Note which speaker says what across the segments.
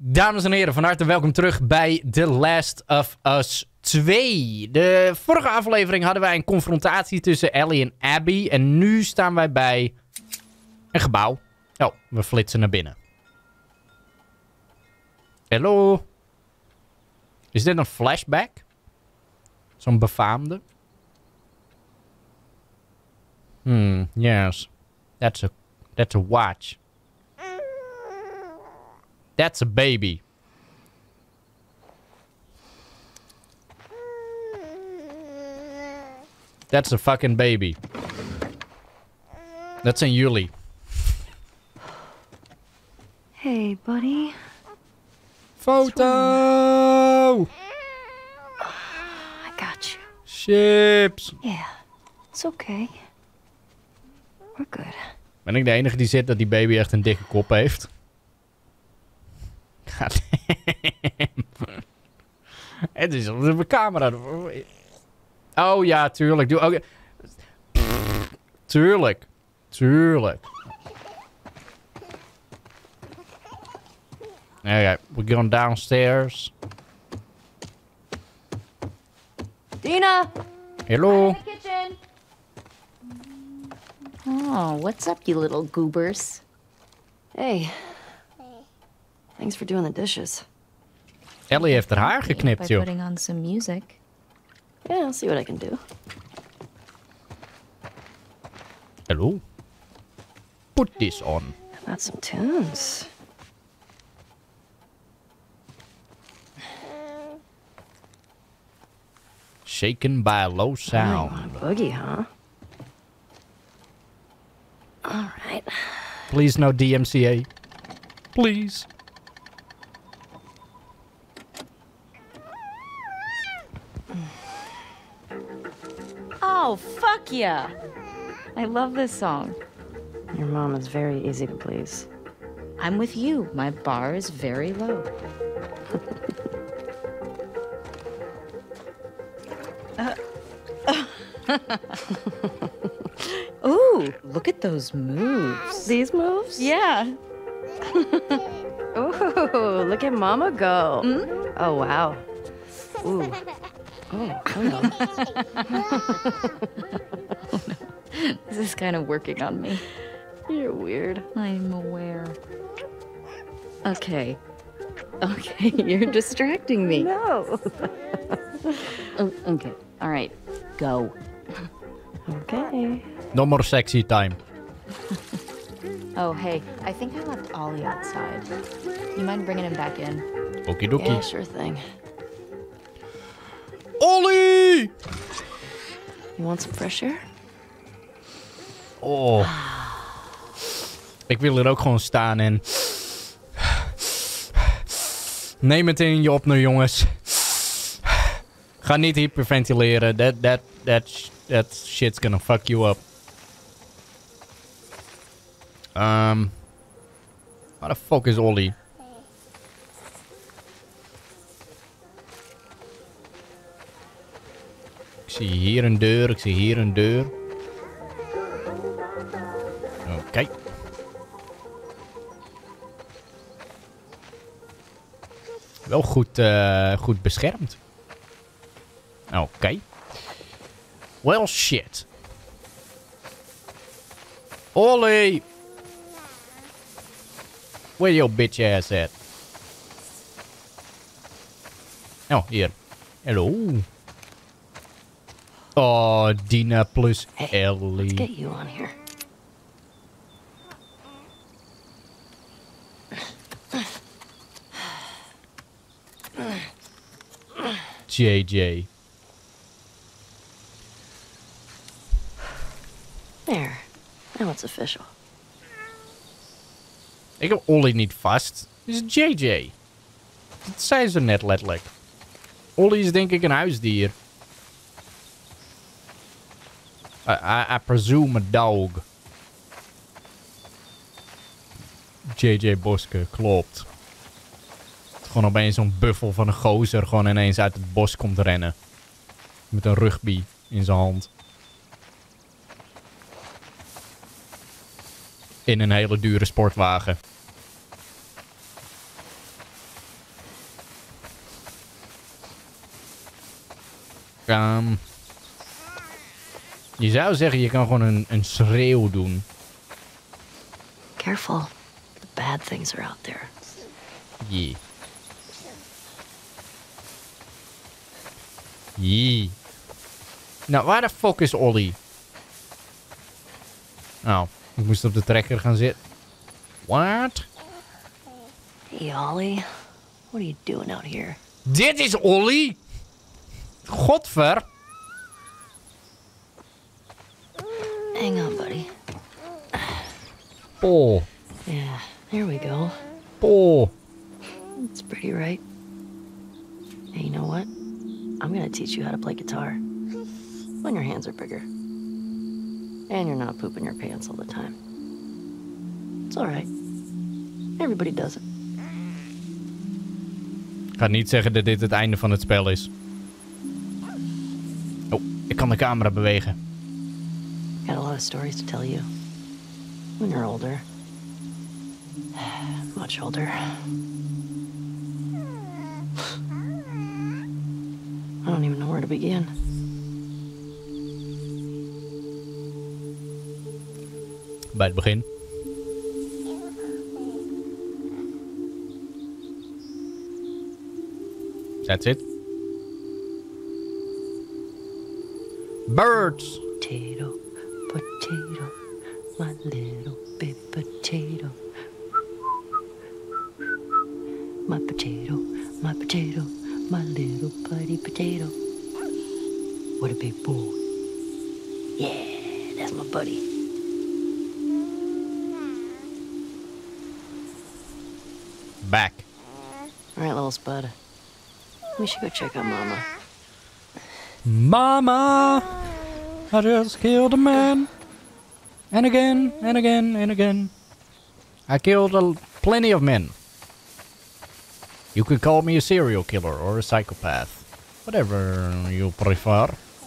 Speaker 1: Dames en heren, van harte welkom terug bij The Last of Us 2. De vorige aflevering hadden wij een confrontatie tussen Ellie en Abby. En nu staan wij bij een gebouw. Oh, we flitsen naar binnen. Hallo? Is dit een flashback? Zo'n befaamde? Yes. That's a watch. That's a baby. That's a fucking baby. That's een jullie.
Speaker 2: Hey, buddy.
Speaker 1: Foto!
Speaker 2: I got you.
Speaker 1: Chips.
Speaker 2: Yeah, it's okay. We're good.
Speaker 1: Ben ik de enige die zit dat die baby echt een dikke kop heeft? God damn. Het is op de camera. Oh ja, tuurlijk. Doe ook. Tuurlijk. Tuurlijk. Alright, we're going downstairs.
Speaker 2: Dina!
Speaker 1: Hello.
Speaker 2: In the kitchen! Oh, what's up, you little goobers? Hey. Thanks for doing the dishes.
Speaker 1: Ellie heeft haar haar geknipt,
Speaker 2: By
Speaker 1: joh.
Speaker 2: putting on some music. Yeah, I'll see what I can do.
Speaker 1: Hello. Put this on.
Speaker 2: How about some tunes?
Speaker 1: Shaken by a low sound.
Speaker 2: Oh, boogie, huh? All right.
Speaker 1: Please no DMCA. Please.
Speaker 3: Oh, fuck yeah. I love this song.
Speaker 2: Your mom is very easy to please.
Speaker 3: I'm with you. My bar is very low. Ooh, look at those moves.
Speaker 2: These moves?
Speaker 3: Yeah.
Speaker 2: Ooh, look at Mama go. Oh, wow. Ooh. Oh, hello.
Speaker 3: This is kind of working on me.
Speaker 2: You're weird.
Speaker 3: I'm aware. Okay. Okay, you're distracting me.
Speaker 2: No.
Speaker 3: Oh, okay. All right. Go.
Speaker 2: Okay.
Speaker 1: No more sexy time.
Speaker 3: Oh, hey, I think I left Ollie outside. You mind bringing him back in?
Speaker 1: Okie dokie.
Speaker 2: Yeah, sure thing.
Speaker 1: Ollie!
Speaker 2: You want some fresh air?
Speaker 1: Oh. Ik wil er ook gewoon staan en... Neem het in je op nu, jongens. Ga niet hyperventileren. That shit's gonna fuck you up. Waar de fuck is Ollie? Ik zie hier een deur, ik zie hier een deur. Oké. Wel goed beschermd. Oké. Well, shit. Ollie! Where your bitch ass at? Oh, hier. Hello. Oh, Dina plus Ellie.
Speaker 2: Let's get you on here.
Speaker 1: JJ.
Speaker 2: There. Now it's official.
Speaker 1: Ik heb Ollie niet vast. Het is JJ. Dat zei ze net letterlijk. Ollie is denk ik een huisdier. I presume a dog. JJ Boske, klopt. Gewoon opeens zo'n buffel van een gozer gewoon ineens uit het bos komt rennen. Met een rugby in zijn hand. In een hele dure sportwagen. Je zou zeggen, je kan gewoon een schreeuw doen.
Speaker 2: Careful. The bad things are out there.
Speaker 1: Jee. Jee. Nou, waar de fuck is Ollie? Oh, ik moest op de trekker gaan zitten. What?
Speaker 2: Hey, Ollie. What are you doing out here?
Speaker 1: Dit is Ollie? Godver.
Speaker 2: Hang on, buddy.
Speaker 1: Oh.
Speaker 2: Yeah, there we go.
Speaker 1: Oh.
Speaker 2: It's pretty, right? Hey, you know what? I'm gonna teach you how to play guitar. When your hands are bigger. And you're not pooping your pants all the time. It's alright. Everybody does it.
Speaker 1: Ik ga niet zeggen dat dit het einde van het spel is. Oh, ik kan de camera bewegen.
Speaker 2: Got a lot of stories to tell you. When you're older. Much older. I don't even know where to begin.
Speaker 1: Bij het begin. That's it. Birds.
Speaker 2: Potato, potato, my little baby potato. My potato, my potato, my little buddy potato. What a big boy. Yeah, that's my buddy.
Speaker 1: Back.
Speaker 2: All right, little spud. We should go check on Mama.
Speaker 1: Mama, I just killed a man. And again, and again, and again. I killed plenty of men. You could call me a serial killer or a psychopath. Whatever you prefer.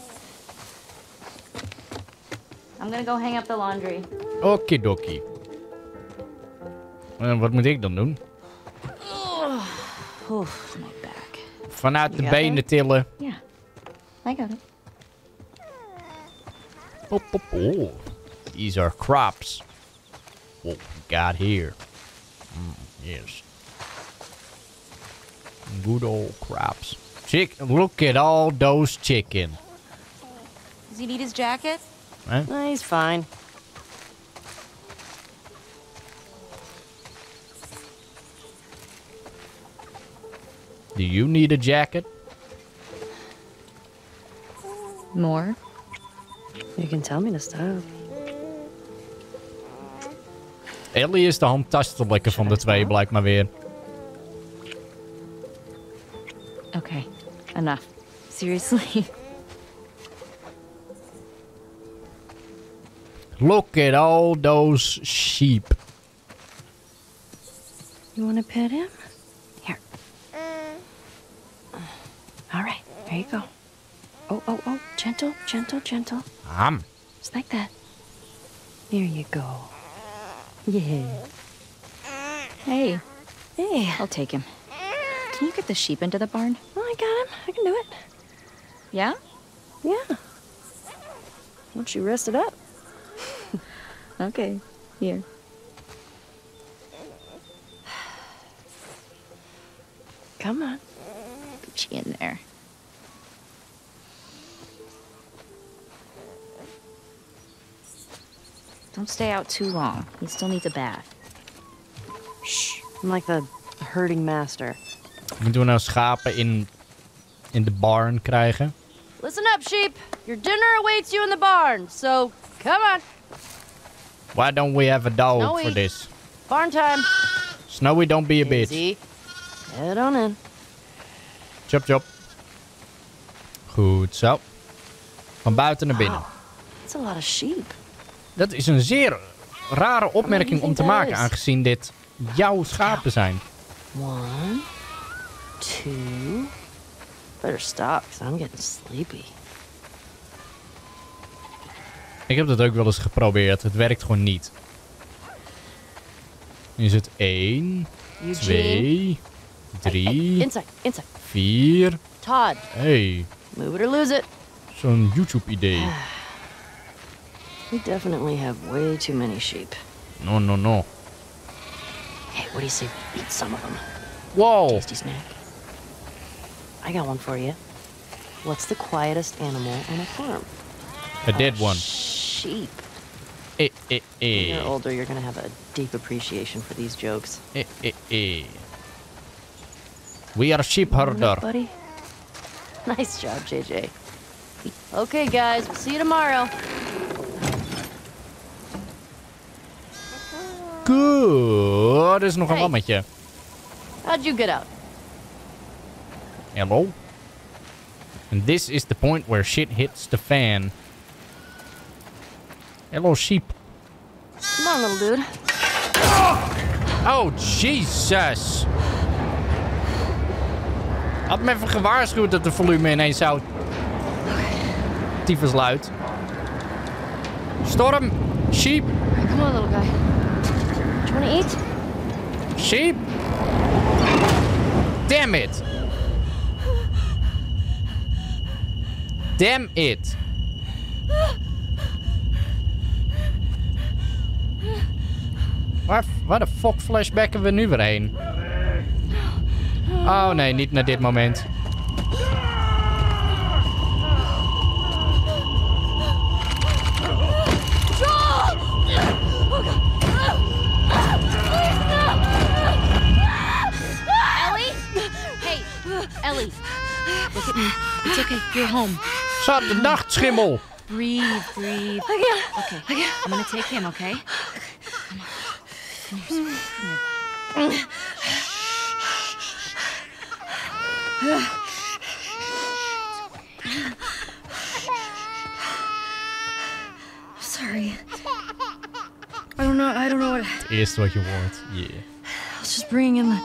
Speaker 3: I'm gonna go hang up the laundry.
Speaker 1: Okidoki. Wat moet ik dan doen?
Speaker 3: Oof, my back.
Speaker 1: Vanuit de
Speaker 2: Ja,
Speaker 1: benen tillen.
Speaker 3: Yeah, I got it.
Speaker 1: Oh. These are crops. What we got here? Yes. Good old crops. Look at all those chicken.
Speaker 3: Does he need his jacket?
Speaker 1: Huh?
Speaker 2: No, he's fine.
Speaker 1: Do you need a jacket?
Speaker 3: More?
Speaker 2: You can tell me to stop.
Speaker 1: Ellie is de handtastelijke van de twee, blijkt maar weer.
Speaker 3: Okay, enough. Seriously?
Speaker 1: Look at all those sheep.
Speaker 2: You want to pet him? Here. All right, there you go. Oh. Gentle, gentle, gentle. Just like that. There you go. Yeah.
Speaker 3: Hey,
Speaker 2: Hey.
Speaker 3: I'll take him. Can you get the sheep into the barn?
Speaker 2: Oh, I got him. I can do it.
Speaker 3: Yeah?
Speaker 2: Yeah. Once you rest it up.
Speaker 3: Okay, here.
Speaker 2: Come on.
Speaker 3: Put you in there. Don't stay out too long. He still needs a bath.
Speaker 2: Shh. I'm like the herding master.
Speaker 1: Moeten we nou schapen in de barn krijgen?
Speaker 2: Listen up, sheep. Your dinner awaits you in the barn, so come on.
Speaker 1: Why don't we have a dog
Speaker 2: Snowy.
Speaker 1: for this?
Speaker 2: Barn time.
Speaker 1: Snowy, don't be a bitch.
Speaker 2: Easy. Head on in.
Speaker 1: Chop. Goed zo. Van buiten naar binnen.
Speaker 2: Wow. That's a lot of sheep.
Speaker 1: Dat is een zeer rare opmerking om te
Speaker 2: think that
Speaker 1: maken,
Speaker 2: is?
Speaker 1: aangezien dit jouw schapen zijn.
Speaker 2: 1, 2. Better stop, because I'm getting sleepy.
Speaker 1: Ik heb dat ook wel eens geprobeerd. Het werkt gewoon niet. Nu is het 1, 2, 3,
Speaker 2: Inside.
Speaker 1: 4.
Speaker 2: Todd,
Speaker 1: Hey,
Speaker 2: move it or lose it.
Speaker 1: zo'n YouTube-idee.
Speaker 2: We definitely have way too many sheep.
Speaker 1: No.
Speaker 2: Hey, what do you say we eat some of them?
Speaker 1: Wow.
Speaker 2: Tasty snack. I got one for you. What's the quietest animal on a farm?
Speaker 1: A dead one.
Speaker 2: Sheep. When you're
Speaker 1: Eh.
Speaker 2: older, you're gonna have a deep appreciation for these jokes.
Speaker 1: We are sheep herder.
Speaker 2: Buddy. Nice job, JJ. Okay, guys, we'll see you tomorrow.
Speaker 1: Good. Er is nog een
Speaker 2: Hey.
Speaker 1: lammetje.
Speaker 2: How'd you get out?
Speaker 1: Hello? And this is the point where shit hits the fan. Hello, sheep.
Speaker 2: Come on, little dude.
Speaker 1: Oh, Jesus. Had me even gewaarschuwd dat de volume ineens zou... Tyfus luid. Storm. Sheep.
Speaker 2: Come on, little guy. Do you want to eat?
Speaker 1: Sheep. Damn it. Damn it. Waar de fuck flashbacken we nu weer heen? Oh nee, niet naar dit moment.
Speaker 3: Ellie? Hey, Ellie. Look at me. It's okay. You're home.
Speaker 1: Zat de nachtschimmel.
Speaker 3: Breathe. Okay. I'm gonna take him, okay? Come on. Come here.
Speaker 2: Sorry. I don't know what.
Speaker 1: Het eerste wat je hoort. Yeah.
Speaker 2: I was just bringing in the.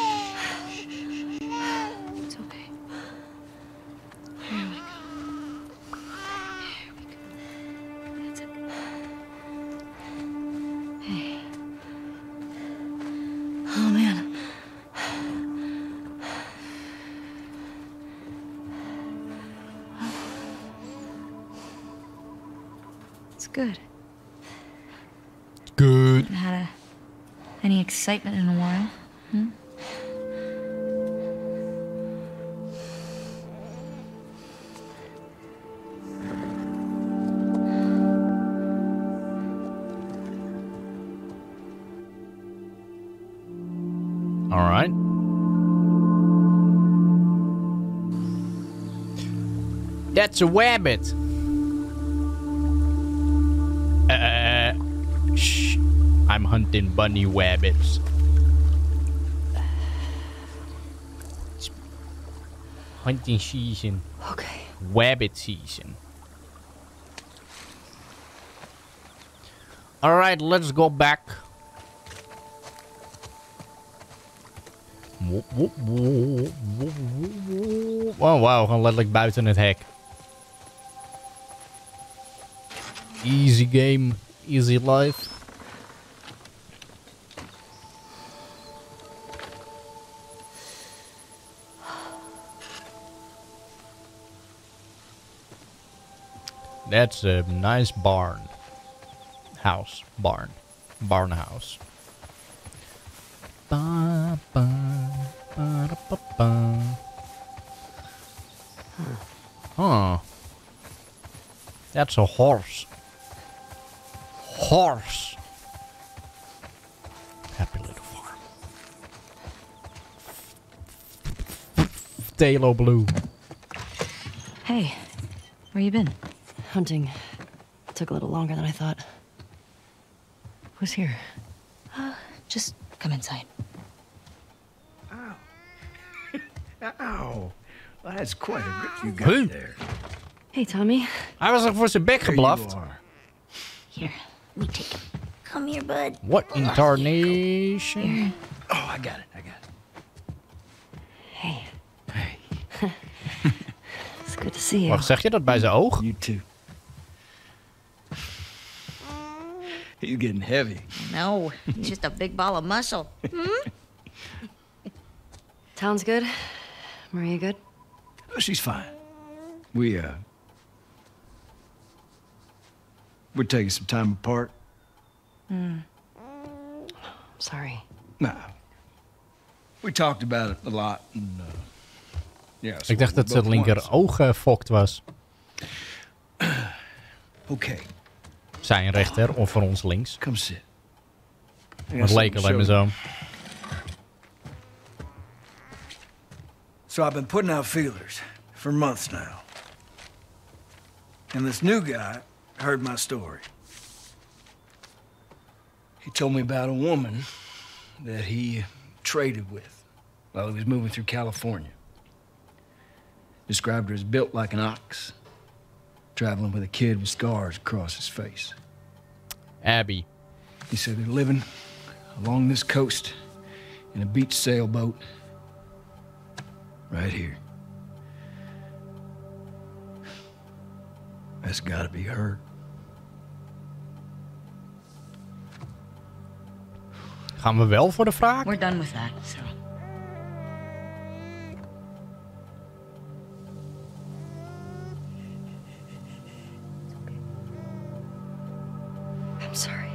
Speaker 2: It's okay. Here we go. That's it. Hey. Oh man. It's good.
Speaker 1: Good.
Speaker 3: Had any excitement in a while?
Speaker 1: All right. That's a rabbit. Shh. I'm hunting bunny rabbits. It's hunting season.
Speaker 2: Okay.
Speaker 1: Rabbit season. All right, let's go back. Oh, wauw, gewoon letterlijk buiten het hek. Easy game, easy life. That's a nice barn. House. Barn. Barn house. Ba, ba, ba, da, ba, ba. Huh. That's a horse. Horse. Happy little farm. Talo Blue.
Speaker 3: Hey, where you been?
Speaker 2: Hunting took a little longer than I thought. Who's here?
Speaker 3: Just come inside.
Speaker 4: Ow. Well, that's quite a grip you got
Speaker 1: Hey.
Speaker 4: there.
Speaker 2: Hey, Tommy.
Speaker 1: Hij was er voor zijn bek
Speaker 4: There you
Speaker 1: geblaft.
Speaker 4: are.
Speaker 3: Here, let me take him. Come here, bud.
Speaker 1: What in tarnation?
Speaker 4: Oh, I got it.
Speaker 2: Hey.
Speaker 4: Hey,
Speaker 2: It's good to see you.
Speaker 1: Wacht, zeg je dat bij zijn oog?
Speaker 4: you too. He's getting heavy.
Speaker 3: No, he's just a big ball of muscle.
Speaker 2: Sounds good. Maria good?
Speaker 4: She's fine. We're taking some time apart.
Speaker 2: Sorry.
Speaker 4: Nah. We talked about it a lot. And, yeah,
Speaker 1: Ik dacht dat zijn linker oog fokt was.
Speaker 4: Okay,
Speaker 1: Zijn rechter of voor ons links.
Speaker 4: come sit.
Speaker 1: Het leek alleen maar zo.
Speaker 4: So I've been putting out feelers for months now. And this new guy heard my story. He told me about a woman that he traded with while he was moving through California. Described her as built like an ox, traveling with a kid with scars across his face.
Speaker 1: Abby.
Speaker 4: He said they're living along this coast in a beach sailboat right here. That's gotta be her.
Speaker 1: Gaan we wel voor de wraak?
Speaker 3: We're done with that, so.
Speaker 2: I'm sorry.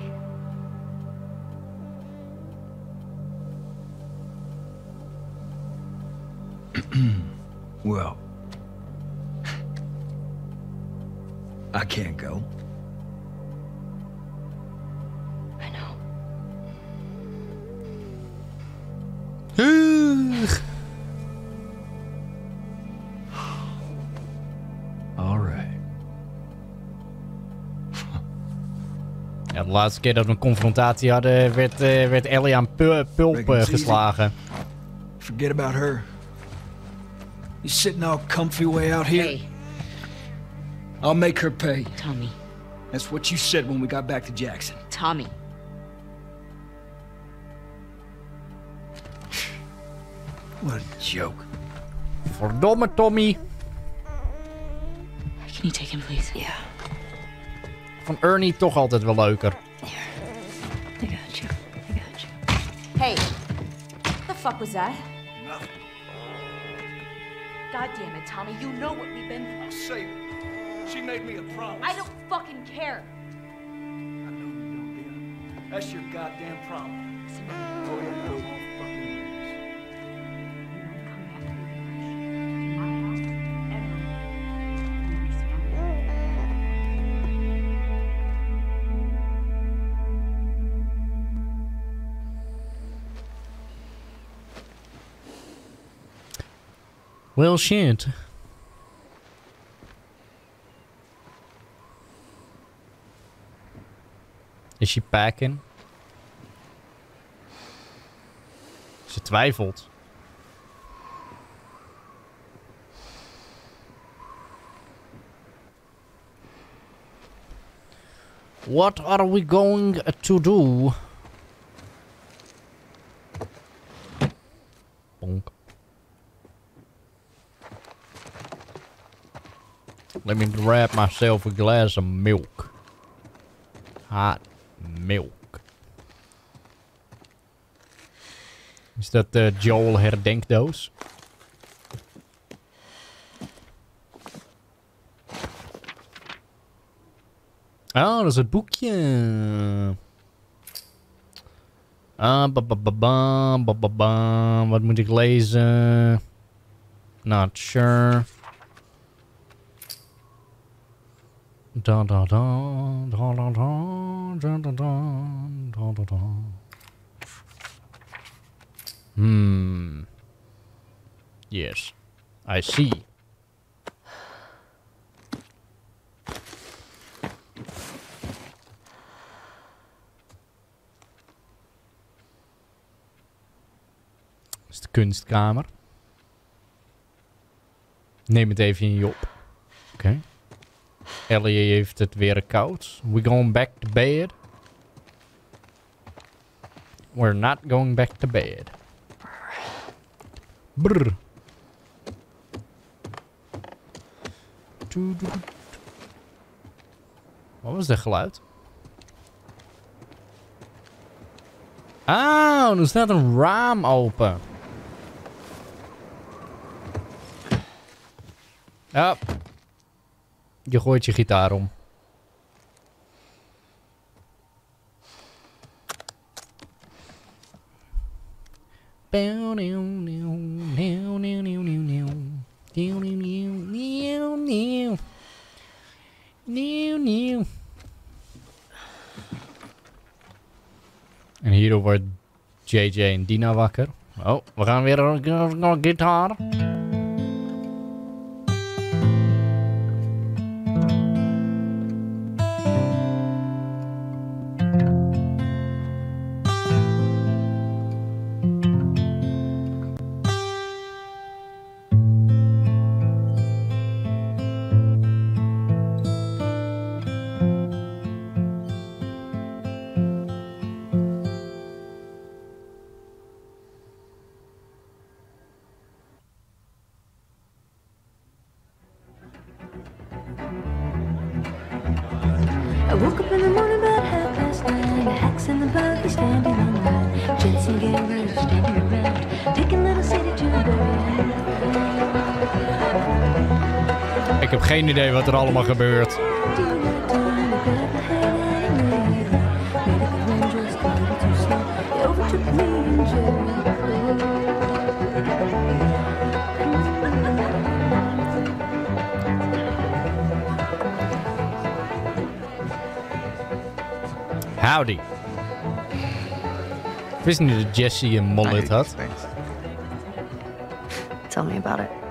Speaker 4: Well, I can't go.
Speaker 2: I know.
Speaker 4: All right.
Speaker 1: Ja, de laatste keer dat we een confrontatie hadden, werd Ellie aan pulp geslagen.
Speaker 4: Forget about her. You sitting all comfy way out here?
Speaker 3: Hey,
Speaker 4: I'll make her pay.
Speaker 3: Tommy.
Speaker 4: That's what you said when we got back to Jackson.
Speaker 3: Tommy.
Speaker 4: What a joke.
Speaker 1: Verdomme, Tommy.
Speaker 3: Can you take him, please?
Speaker 2: Yeah.
Speaker 1: Van Ernie toch altijd wel leuker.
Speaker 2: Here. I got you. I got you.
Speaker 5: Hey, what the fuck was that?
Speaker 4: Nothing.
Speaker 5: God damn it, Tommy, you know what we've been through.
Speaker 4: I'll save her. She made me a promise.
Speaker 5: I don't fucking care.
Speaker 4: I know you don't, dear. That's your goddamn problem.
Speaker 5: Listen,
Speaker 4: Oh, yeah, no fucking years.
Speaker 5: you don't come back to my house ever. You understand?
Speaker 1: Well, shit. Is she packing? Ze twijfelt. What are we going to do? Bonk. Let me grab myself a glass of milk. Hot milk. Is dat de Joel herdenkdoos? Oh, dat is het boekje. Wat moet ik lezen? Not sure. Da da da da da da da da da da da. Yes, I see. Dat is de kunstkamer. Neem het even in je op. Oké. Ellie heeft het weer koud. We going back to bed? We're not going back to bed. Brr. Wat was dat geluid? Ah, er staat een raam open. Ja. Je gooit je gitaar om. En hierdoor wordt JJ en Dina wakker. Oh, we gaan weer een gitaar.
Speaker 6: I woke up in the morning about 9:30. The hacks in the buggy standing on the right. Jensen getting ready, standing around. Taking little city to the boy.
Speaker 1: Ik heb geen idee wat er allemaal gebeurt. Howdy. Ik wist niet dat Jesse een mullet had.
Speaker 2: Tell me about it.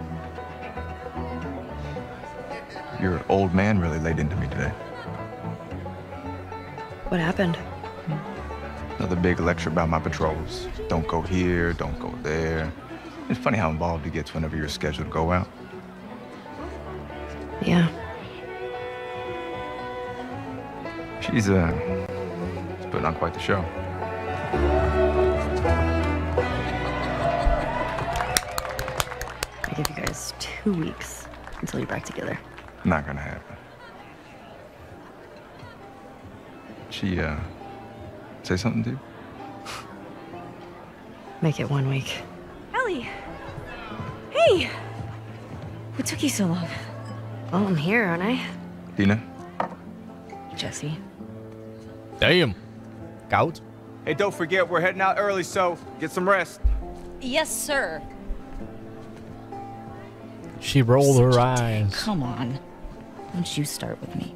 Speaker 7: Your old man really laid into me today.
Speaker 2: What happened?
Speaker 7: Another big lecture about my patrols. Don't go here, don't go there. It's funny how involved he gets whenever you're scheduled to go out.
Speaker 2: Yeah.
Speaker 7: She's putting on quite the show.
Speaker 2: I give you guys 2 weeks until you're back together.
Speaker 7: Not gonna happen. She, say something to you?
Speaker 2: Make it 1 week.
Speaker 3: Ellie! Hey! What took you so long?
Speaker 2: Well, I'm here, aren't I?
Speaker 7: Dina?
Speaker 2: Jesse.
Speaker 1: Damn. Koud.
Speaker 8: Hey, don't forget, we're heading out early, so get some rest.
Speaker 3: Yes, sir.
Speaker 1: She rolled her eyes.
Speaker 3: Come on. Don't you start with me.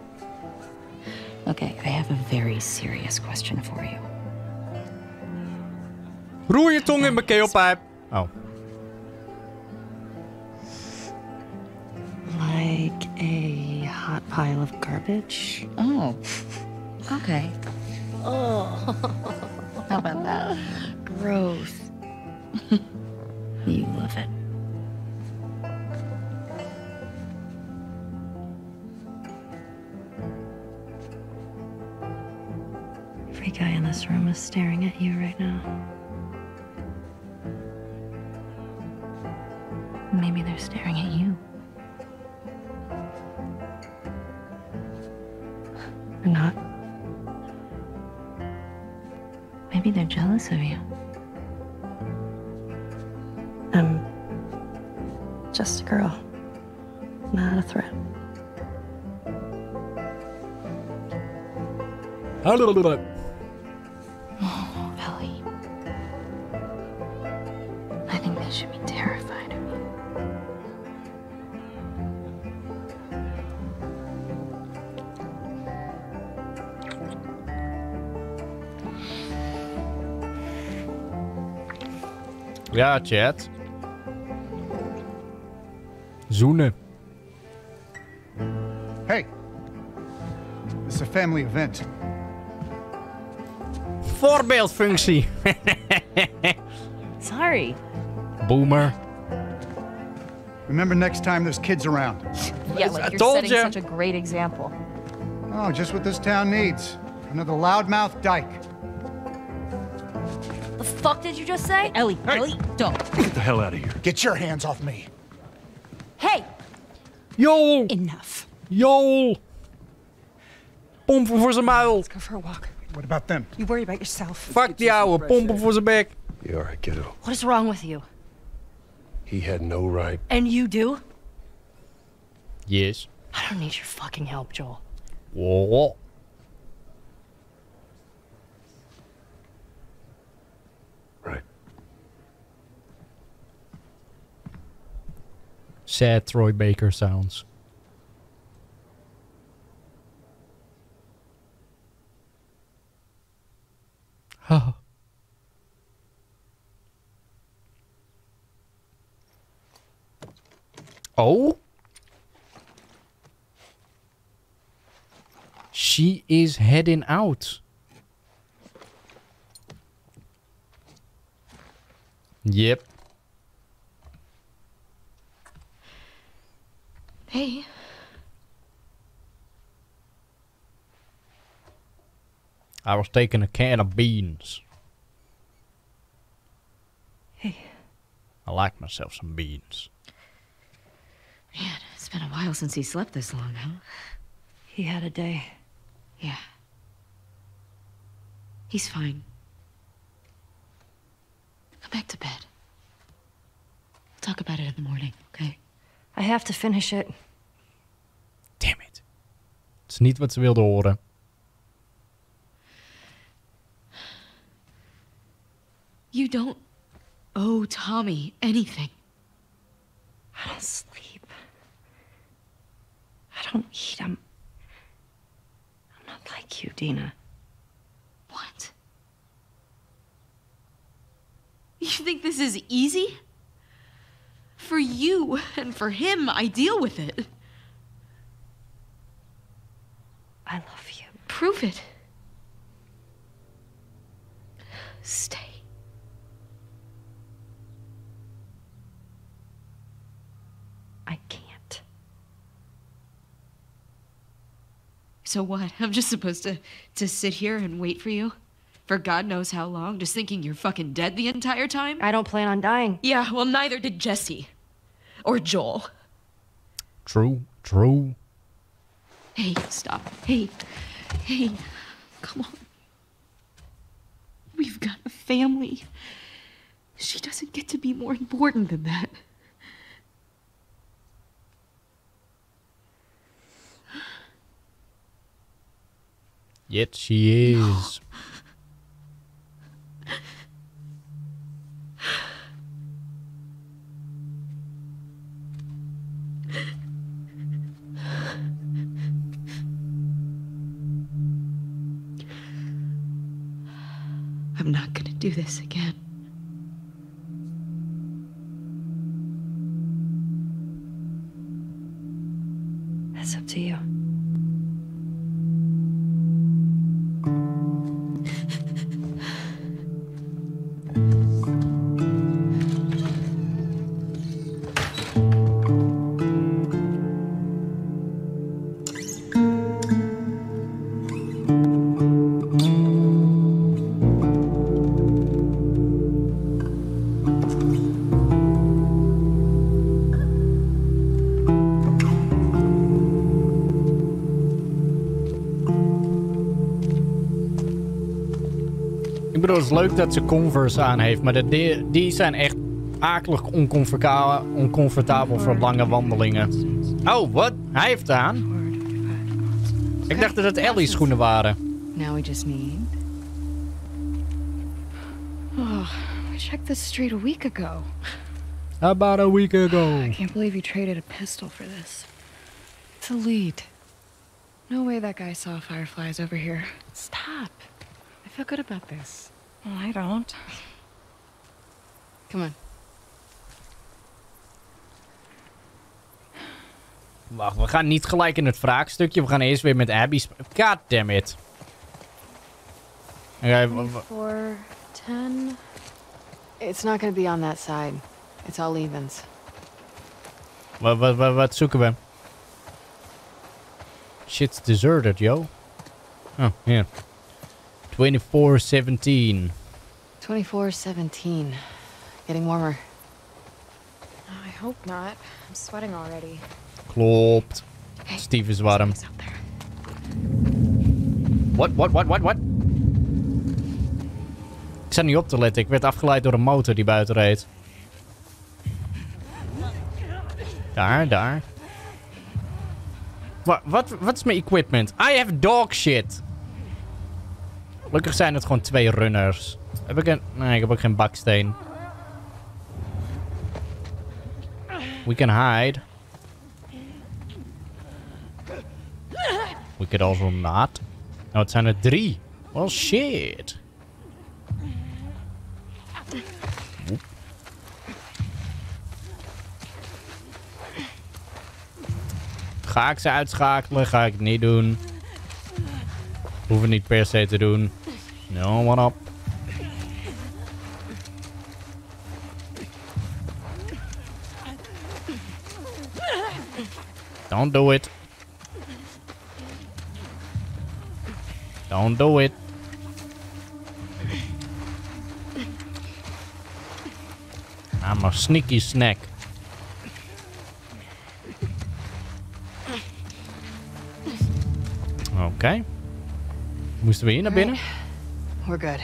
Speaker 3: Okay, I have a very serious question for you.
Speaker 1: Roer je tong in mijn keelpijp. Oh.
Speaker 2: Like a hot pile of garbage?
Speaker 3: Oh. Okay. Oh. How about that?
Speaker 2: Gross.
Speaker 3: You love it.
Speaker 2: Every guy in this room is staring at you right now.
Speaker 3: Maybe they're staring at you.
Speaker 2: Or not.
Speaker 3: Maybe they're jealous of you.
Speaker 2: I'm just a girl, not a threat.
Speaker 3: Oh, Ellie. I think they should be terrified of you.
Speaker 1: Ja, chat. Zoenen.
Speaker 9: Hey, this is a family event.
Speaker 1: Voorbeeldfunctie.
Speaker 3: Sorry.
Speaker 1: Boomer.
Speaker 9: Remember next time there's kids around.
Speaker 3: Yeah,
Speaker 1: I
Speaker 3: like you're
Speaker 1: told
Speaker 3: setting
Speaker 1: ya.
Speaker 3: such a great example.
Speaker 9: Oh, just what this town needs. Another loudmouth dyke.
Speaker 3: The fuck did you just say? Ellie, Ellie, don't.
Speaker 10: Get the hell out of here.
Speaker 9: Get your hands off me.
Speaker 3: Hey!
Speaker 1: Yo!
Speaker 3: Enough.
Speaker 1: Yo! Pompen voor zijn muil.
Speaker 11: Go for a walk.
Speaker 9: What about them?
Speaker 11: You worry about yourself.
Speaker 1: Fuck die ouwe. Pompen voor zijn bek.
Speaker 10: You alright, kiddo?
Speaker 2: What is wrong with you?
Speaker 10: He had no right.
Speaker 2: And you do?
Speaker 1: Yes.
Speaker 2: I don't need your fucking help, Joel.
Speaker 1: Oh.
Speaker 10: Right.
Speaker 1: Sad Troy Baker sounds. Huh. Oh? She is heading out. Yep.
Speaker 3: Hey.
Speaker 1: I was taking a can of beans.
Speaker 2: Hey.
Speaker 1: I like myself some beans.
Speaker 3: Man, it's been a while since he slept this long, huh?
Speaker 2: He had a day.
Speaker 3: Yeah. He's fine. Go back to bed. We'll talk about it in the morning, okay?
Speaker 2: I have to finish it.
Speaker 1: Damn it. Het is niet wat ze wilde horen.
Speaker 3: You don't owe Tommy anything.
Speaker 2: I don't sleep. I don't eat. I'm not like you, Dina.
Speaker 3: What? You think this is easy? For you and for him, I deal with it.
Speaker 2: I love you.
Speaker 3: Prove it. Stay.
Speaker 2: I can't.
Speaker 3: So what? I'm just supposed to sit here and wait for you? For God knows how long? Just thinking you're fucking dead the entire time?
Speaker 2: I don't plan on dying.
Speaker 3: Yeah, well, neither did Jesse. Or Joel.
Speaker 1: True, true.
Speaker 3: Hey, stop. Hey, come on. We've got a family. She doesn't get to be more important than that.
Speaker 1: Yet she is.
Speaker 3: I'm not gonna do this again.
Speaker 2: That's up to you.
Speaker 1: Ik bedoel, het is leuk dat ze Converse aan heeft, maar die zijn echt akelig oncomfortabel voor lange wandelingen. Oh, wat? Hij heeft het aan? Ik dacht dat het Ellie's schoenen waren.
Speaker 3: Now we just need...
Speaker 11: Oh, we checked this street a week ago.
Speaker 1: About a week ago.
Speaker 11: I can't believe you traded a pistol for this. It's a lead. No way that guy saw fireflies over here.
Speaker 3: Stop. I feel good about this.
Speaker 11: Well, I don't.
Speaker 3: Come on.
Speaker 1: Wacht, we gaan niet gelijk in het wraakstukje. We gaan eerst weer met Abby... God damn it. Okay,
Speaker 11: 4, 10... It's not gonna be on that side. It's all evens.
Speaker 1: Wat zoeken we? Shit's deserted, yo. Oh, here. 24-17.
Speaker 11: 24-17. Getting warmer.
Speaker 5: I hope not. I'm sweating already.
Speaker 1: Klopt. Steve is warm. What? Ik zat niet op te letten. Ik werd afgeleid door een motor die buiten reed. Daar. Wat is mijn equipment? I have dog shit. Gelukkig zijn het gewoon 2 runners. Heb ik een... Nee, ik heb ook geen baksteen. We can hide. We could also not. Nou, het zijn er 3. Well, shit. Oep. Ga ik ze uitschakelen? Ga ik het niet doen? Hoef het niet per se te doen. No, what up? Don't do it. Don't do it. I'm a sneaky snack. Oké. Moesten we hier naar binnen?
Speaker 2: We're good.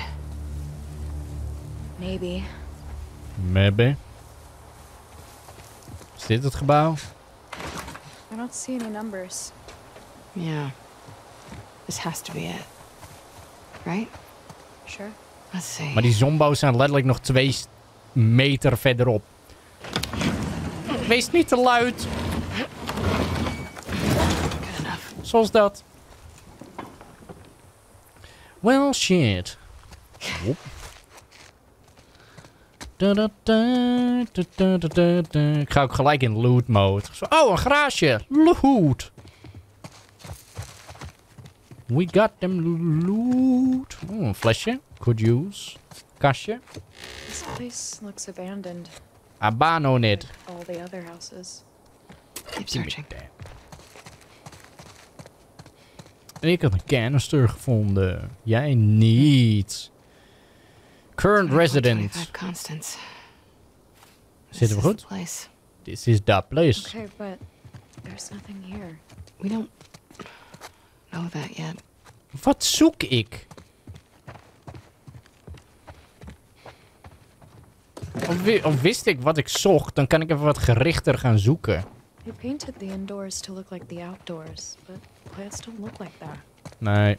Speaker 5: Maybe.
Speaker 1: Maybe. Is dit het gebouw?
Speaker 5: I don't see any numbers.
Speaker 2: Yeah. This has to be it. Right?
Speaker 5: Sure.
Speaker 2: Let's see.
Speaker 1: Maar die zombo's zijn letterlijk nog 2 meter verderop. Wees niet te luid.
Speaker 2: Good enough.
Speaker 1: Zoals dat. Well, shit. Oep. Ik ga ook gelijk in loot mode. Oh, een garage. Loot. We got them loot. Oh, een flesje. Could use. Kastje.
Speaker 5: This place looks abandoned.
Speaker 1: Abano net.
Speaker 5: All the other houses.
Speaker 2: Keep searching.
Speaker 1: Ik had een canister gevonden. Jij niet. Current resident.
Speaker 2: Constance.
Speaker 1: Zitten we goed?
Speaker 2: Place.
Speaker 1: This is that place.
Speaker 5: Okay, but there's nothing here.
Speaker 2: We don't know that yet.
Speaker 1: Wat zoek ik? Of wist ik wat ik zocht, dan kan ik even wat gerichter gaan zoeken.
Speaker 5: They painted the indoors to look like the outdoors, but plants don't look like that.
Speaker 1: Nee.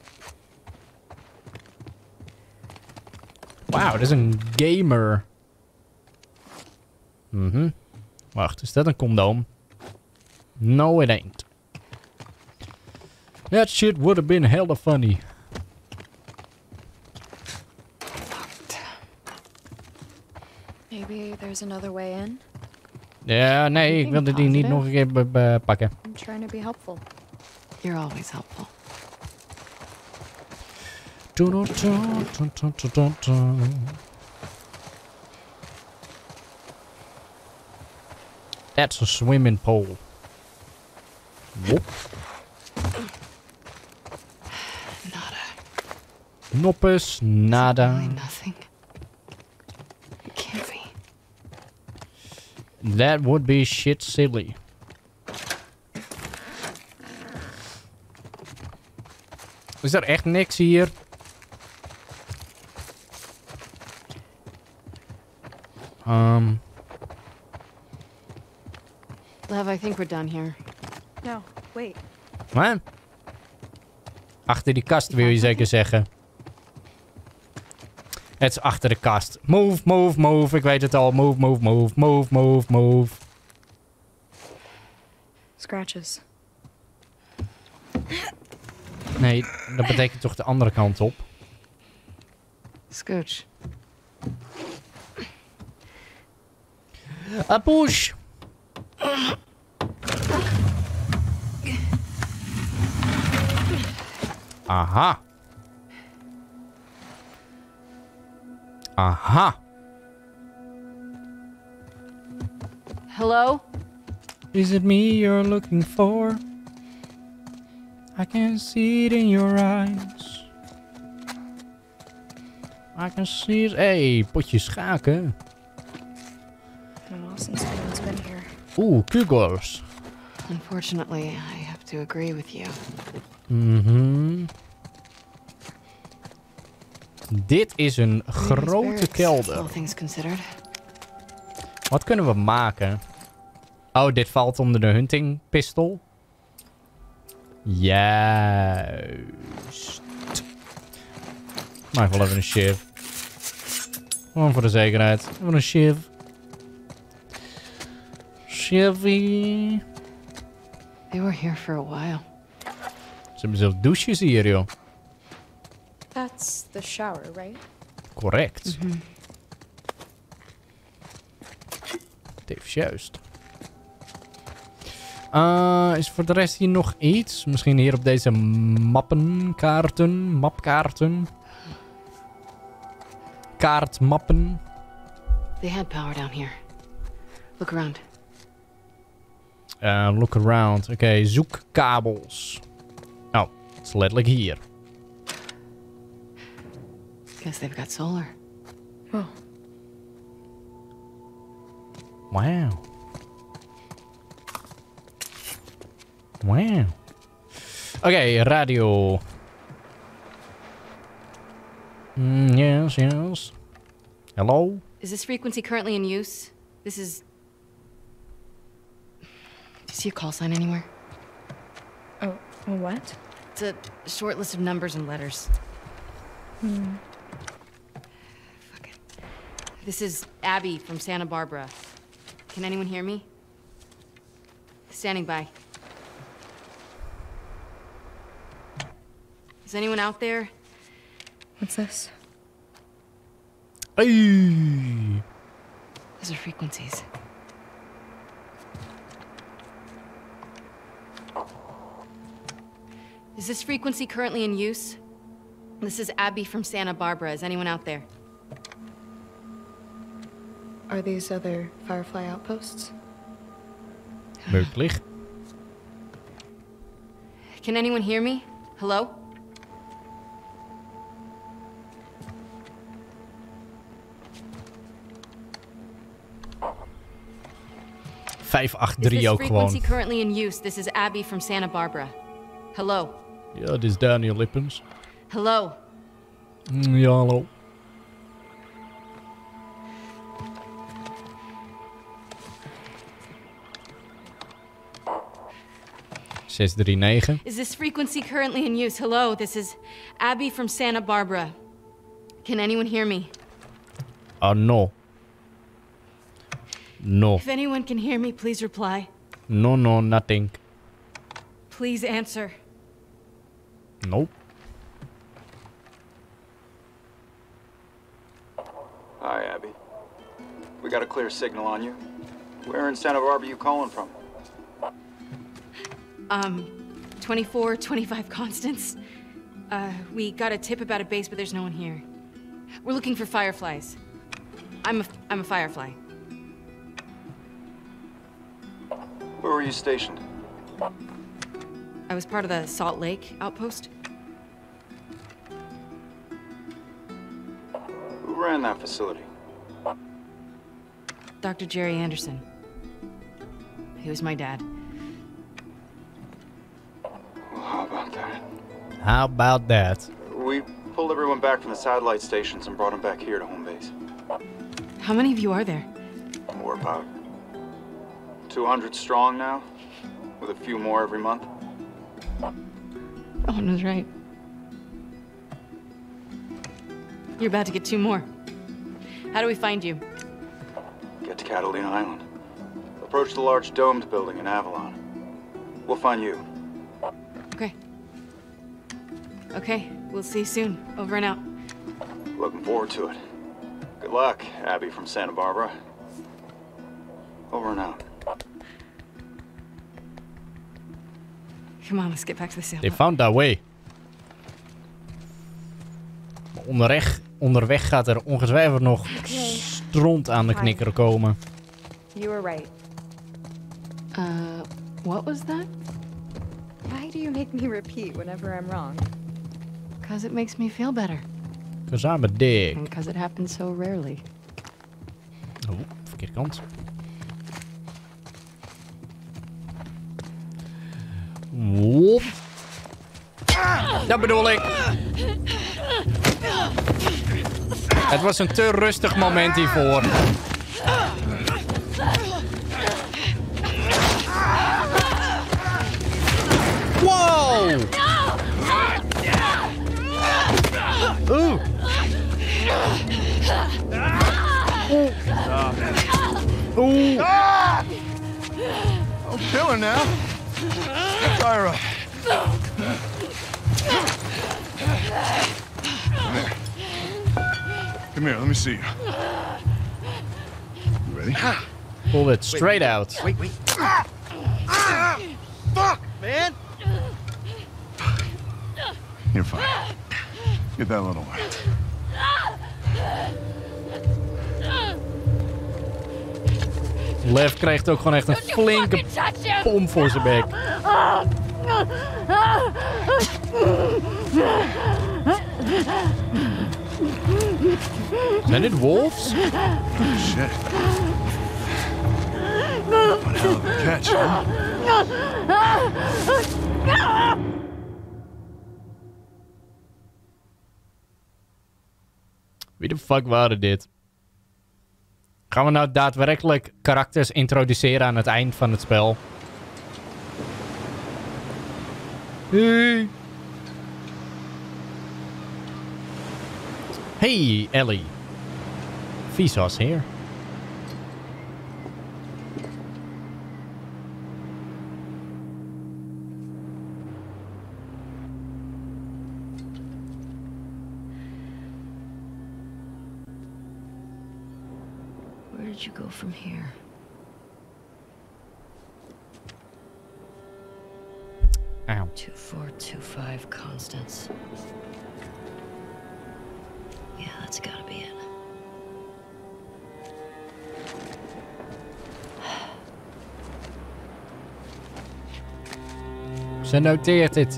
Speaker 1: Wauw, dat is een gamer. Wacht, is dat een condoom? No, it ain't. That shit would have been hella funny.
Speaker 5: Maybe there's another way in?
Speaker 1: Ja, nee, ik wilde die niet nog een keer pakken.
Speaker 5: I'm trying to be helpful.
Speaker 2: You're always helpful.
Speaker 1: That's a swimming pool. Whoop.
Speaker 2: Nada.
Speaker 1: Noppes, nada.
Speaker 2: Really nothing. It can't be.
Speaker 1: That would be shit silly. Is er echt niks hier?
Speaker 2: Lev, I think we're done here.
Speaker 5: No, wait.
Speaker 1: Wat? Achter die kast wil je zeker zeggen. Het is achter de kast. Move, move, move. Ik weet het al. Move, move, move. Move, move, move.
Speaker 5: Scratches.
Speaker 1: Nee, dat betekent toch de andere kant op.
Speaker 2: Scooch.
Speaker 1: A push. Aha. Aha.
Speaker 2: Hello?
Speaker 1: Is it me you're looking for? I can see it in your eyes. I can see it. Hey, potje schaken.
Speaker 5: No, since no one's been here.
Speaker 1: Oeh, kugels.
Speaker 2: Unfortunately, I have to agree with you.
Speaker 1: Dit is een grote kelder.
Speaker 2: All things considered.
Speaker 1: Wat kunnen we maken? Oh, dit valt onder de hunting pistol. Juist. Maak wel even een shiv. Gewoon voor de zekerheid. Even een shiv. Shivy.
Speaker 2: They were here for a while.
Speaker 1: Ze hebben zelfs douches hier, joh.
Speaker 5: That's the shower, right?
Speaker 1: Correct. Tevens juist. Is voor de rest hier nog iets? Misschien hier op deze mapkaarten. Kaartmappen.
Speaker 2: They had power down here. Look around.
Speaker 1: Look around. Oké, zoek kabels. Oh, het is letterlijk hier.
Speaker 2: Guess they've got solar.
Speaker 5: Oh.
Speaker 1: Wow. Wow. Oké, radio. Yes, yes. Hello?
Speaker 2: Is this frequency currently in use? This is... Do you see a call sign anywhere?
Speaker 5: Oh, what?
Speaker 2: It's a short list of numbers and letters. Fuck it. This is Abby from Santa Barbara. Can anyone hear me? Standing by. Is anyone out there?
Speaker 5: What's this?
Speaker 1: Hey.
Speaker 2: Those are frequencies. Is this frequency currently in use? This is Abby from Santa Barbara. Is anyone out there?
Speaker 5: Are these other Firefly outposts?
Speaker 1: Möglich.
Speaker 2: Can anyone hear me? Hello?
Speaker 1: Vijf, acht,
Speaker 2: Is
Speaker 1: drie
Speaker 2: this
Speaker 1: ook
Speaker 2: frequency
Speaker 1: gewoon.
Speaker 2: currently in use? This is Abby from Santa Barbara. Hello?
Speaker 1: Ja, dit is Daniel Lippens.
Speaker 2: Hello?
Speaker 1: Ja, hallo. Zes, drie, negen.
Speaker 2: Is this frequency currently in use? Hello, this is Abby from Santa Barbara. Can anyone hear me?
Speaker 1: No. No.
Speaker 2: If anyone can hear me, please reply.
Speaker 1: No, nothing.
Speaker 2: Please answer.
Speaker 1: Nope.
Speaker 10: Hi, Abby. We got a clear signal on you. Where in Santa Barbara you calling from?
Speaker 2: 2425 Constance. We got a tip about a base, but there's no one here. We're looking for fireflies. I'm a firefly.
Speaker 10: Where were you stationed?
Speaker 2: I was part of the Salt Lake outpost.
Speaker 10: Who ran that facility?
Speaker 2: Dr. Jerry Anderson. He was my dad.
Speaker 10: Well, how about that?
Speaker 1: How about that?
Speaker 10: We pulled everyone back from the satellite stations and brought them back here to home base.
Speaker 2: How many of you are there?
Speaker 10: We're about 200 strong now, with a few more every month.
Speaker 2: Owen was right. You're about to get 2 more. How do we find you?
Speaker 10: Get to Catalina Island. Approach the large domed building in Avalon. We'll find you.
Speaker 2: Okay. Okay, we'll see you soon. Over and out.
Speaker 10: Looking forward to it. Good luck, Abby from Santa Barbara. Over and out.
Speaker 2: Come on, let's get back to the sailboat.
Speaker 1: They found their way. Onderweg gaat er ongetwijfeld nog stront aan de knikker komen.
Speaker 5: You were right.
Speaker 2: What was that?
Speaker 5: Why do you make me repeat whenever I'm wrong?
Speaker 2: Because it makes me feel better.
Speaker 1: Because I'm a dick.
Speaker 2: And because it happens so rarely.
Speaker 1: Oh, verkeerde kant. Wop. Dat bedoel ik. Het was een te rustig moment hiervoor. Wow! Oeh.
Speaker 7: Ah! I'm chilling now. Tyra. Come here, let me see you. You ready?
Speaker 1: Pull it straight out.
Speaker 12: Wait. Fuck, man!
Speaker 7: You're fine. Get that little one.
Speaker 1: Lev krijgt ook gewoon echt een flinke pomp voor zijn bek. Zijn dit wolves?
Speaker 7: Shit. One hell of a catch, huh?
Speaker 1: Wie de fuck waren dit? Gaan we nou daadwerkelijk karakters introduceren aan het eind van het spel? Hey. Hey, Ellie. Vsauce here.
Speaker 2: Where did you go from here?
Speaker 1: Ow.
Speaker 2: 2425 Constance. Yeah, that's gotta be it.
Speaker 1: Ze noteert het.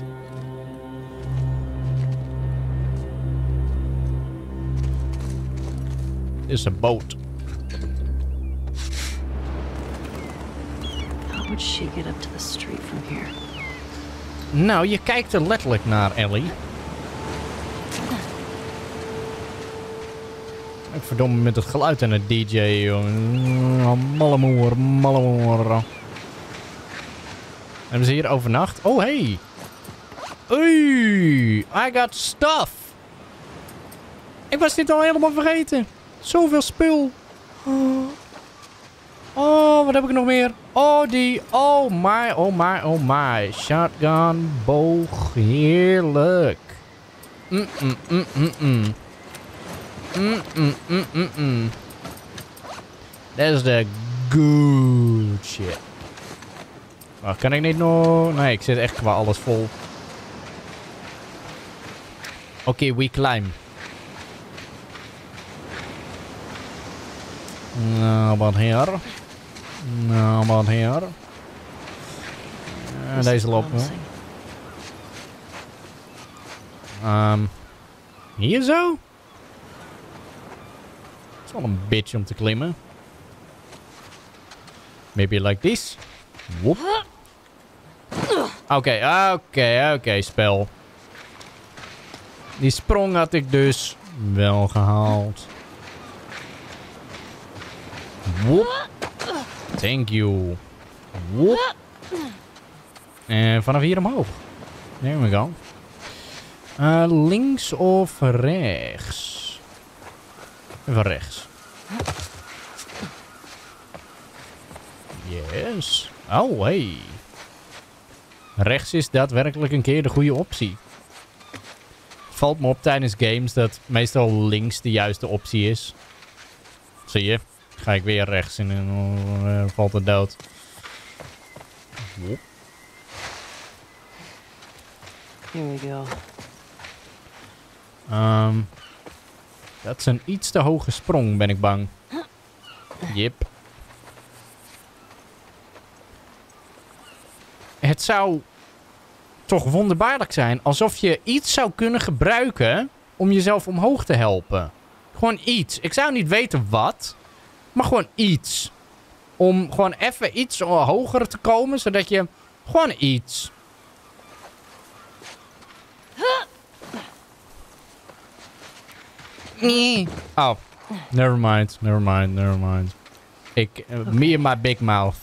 Speaker 1: Dit is een boot.
Speaker 2: How would she get up to the street from here?
Speaker 1: Nou, je kijkt er letterlijk naar, Ellie. Ik verdomme met het geluid en het DJ, jongen. Mallemoer. Hebben ze hier overnacht? Oh, hey. Hey, I got stuff. Ik was dit al helemaal vergeten. Zoveel spul. Oh, wat heb ik nog meer? Oh, die. Oh my. Shotgun, boog. Heerlijk. Dat is de good shit. Oh, kan ik niet nog... Nee, ik zit echt qua alles vol. Oké, we climb. Nou, wat hier. Deze loopt wel. Hier zo? Het is wel een bitch om te klimmen. Maybe like this. Woep. Oké, spel. Die sprong had ik dus wel gehaald. Woep. Thank you. Woep. En vanaf hier omhoog. There we go. Links of rechts? Even rechts. Yes. Oh, hey. Rechts is daadwerkelijk een keer de goede optie. Valt me op tijdens games dat meestal links de juiste optie is. Zie je? Ga ik weer rechts en dan valt het dood. Woep.
Speaker 2: Here we go.
Speaker 1: Dat is een iets te hoge sprong, ben ik bang. Yep. Het zou toch wonderbaarlijk zijn alsof je iets zou kunnen gebruiken om jezelf omhoog te helpen. Gewoon iets. Ik zou niet weten wat, maar gewoon iets. Om gewoon even iets hoger te komen, zodat je gewoon iets... Oh, never mind. Me and my big mouth.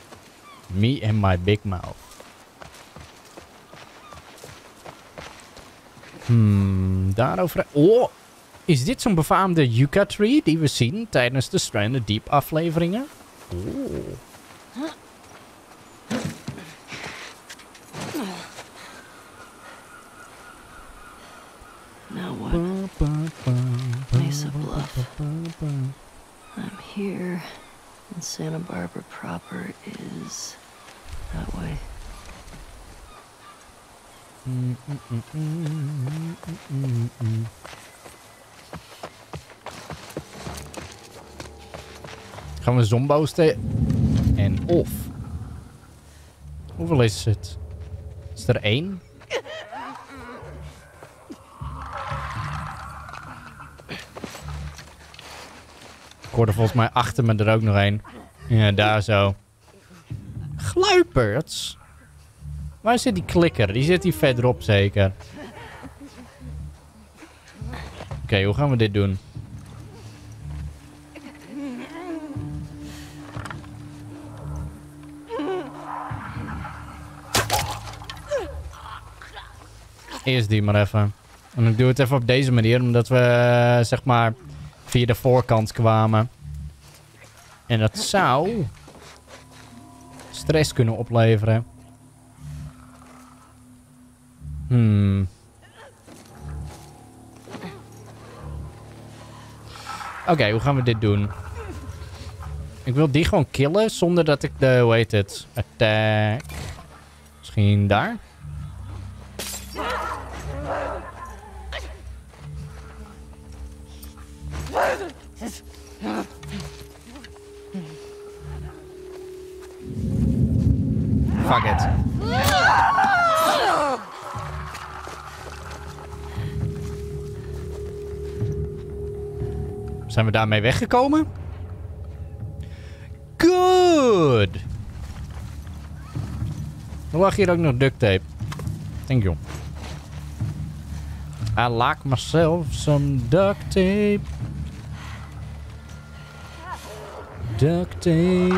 Speaker 1: Daarover... Oh, is dit zo'n befaamde Yucca Tree die we zien tijdens de Stranded Deep afleveringen?
Speaker 2: Now what? Mesa Bluff. I'm here, and Santa Barbara proper is that way.
Speaker 1: Gaan we zomboosten en of. Hoeveel is het? Is er 1? Ik hoorde volgens mij achter me er ook nog een. Ja, daar zo. Gluiperds. Waar zit die klikker? Die zit hier verderop zeker. Oké, hoe gaan we dit doen? Eerst die maar even. En ik doe het even op deze manier, omdat we zeg maar via de voorkant kwamen. En dat zou stress kunnen opleveren. Oké, hoe gaan we dit doen? Ik wil die gewoon killen zonder dat ik de, hoe heet het, attack. Misschien daar? Fuck it. Zijn we daarmee weggekomen? Good! Er lag hier ook nog duct tape. Thank you. I like myself some duct tape. Duct tape.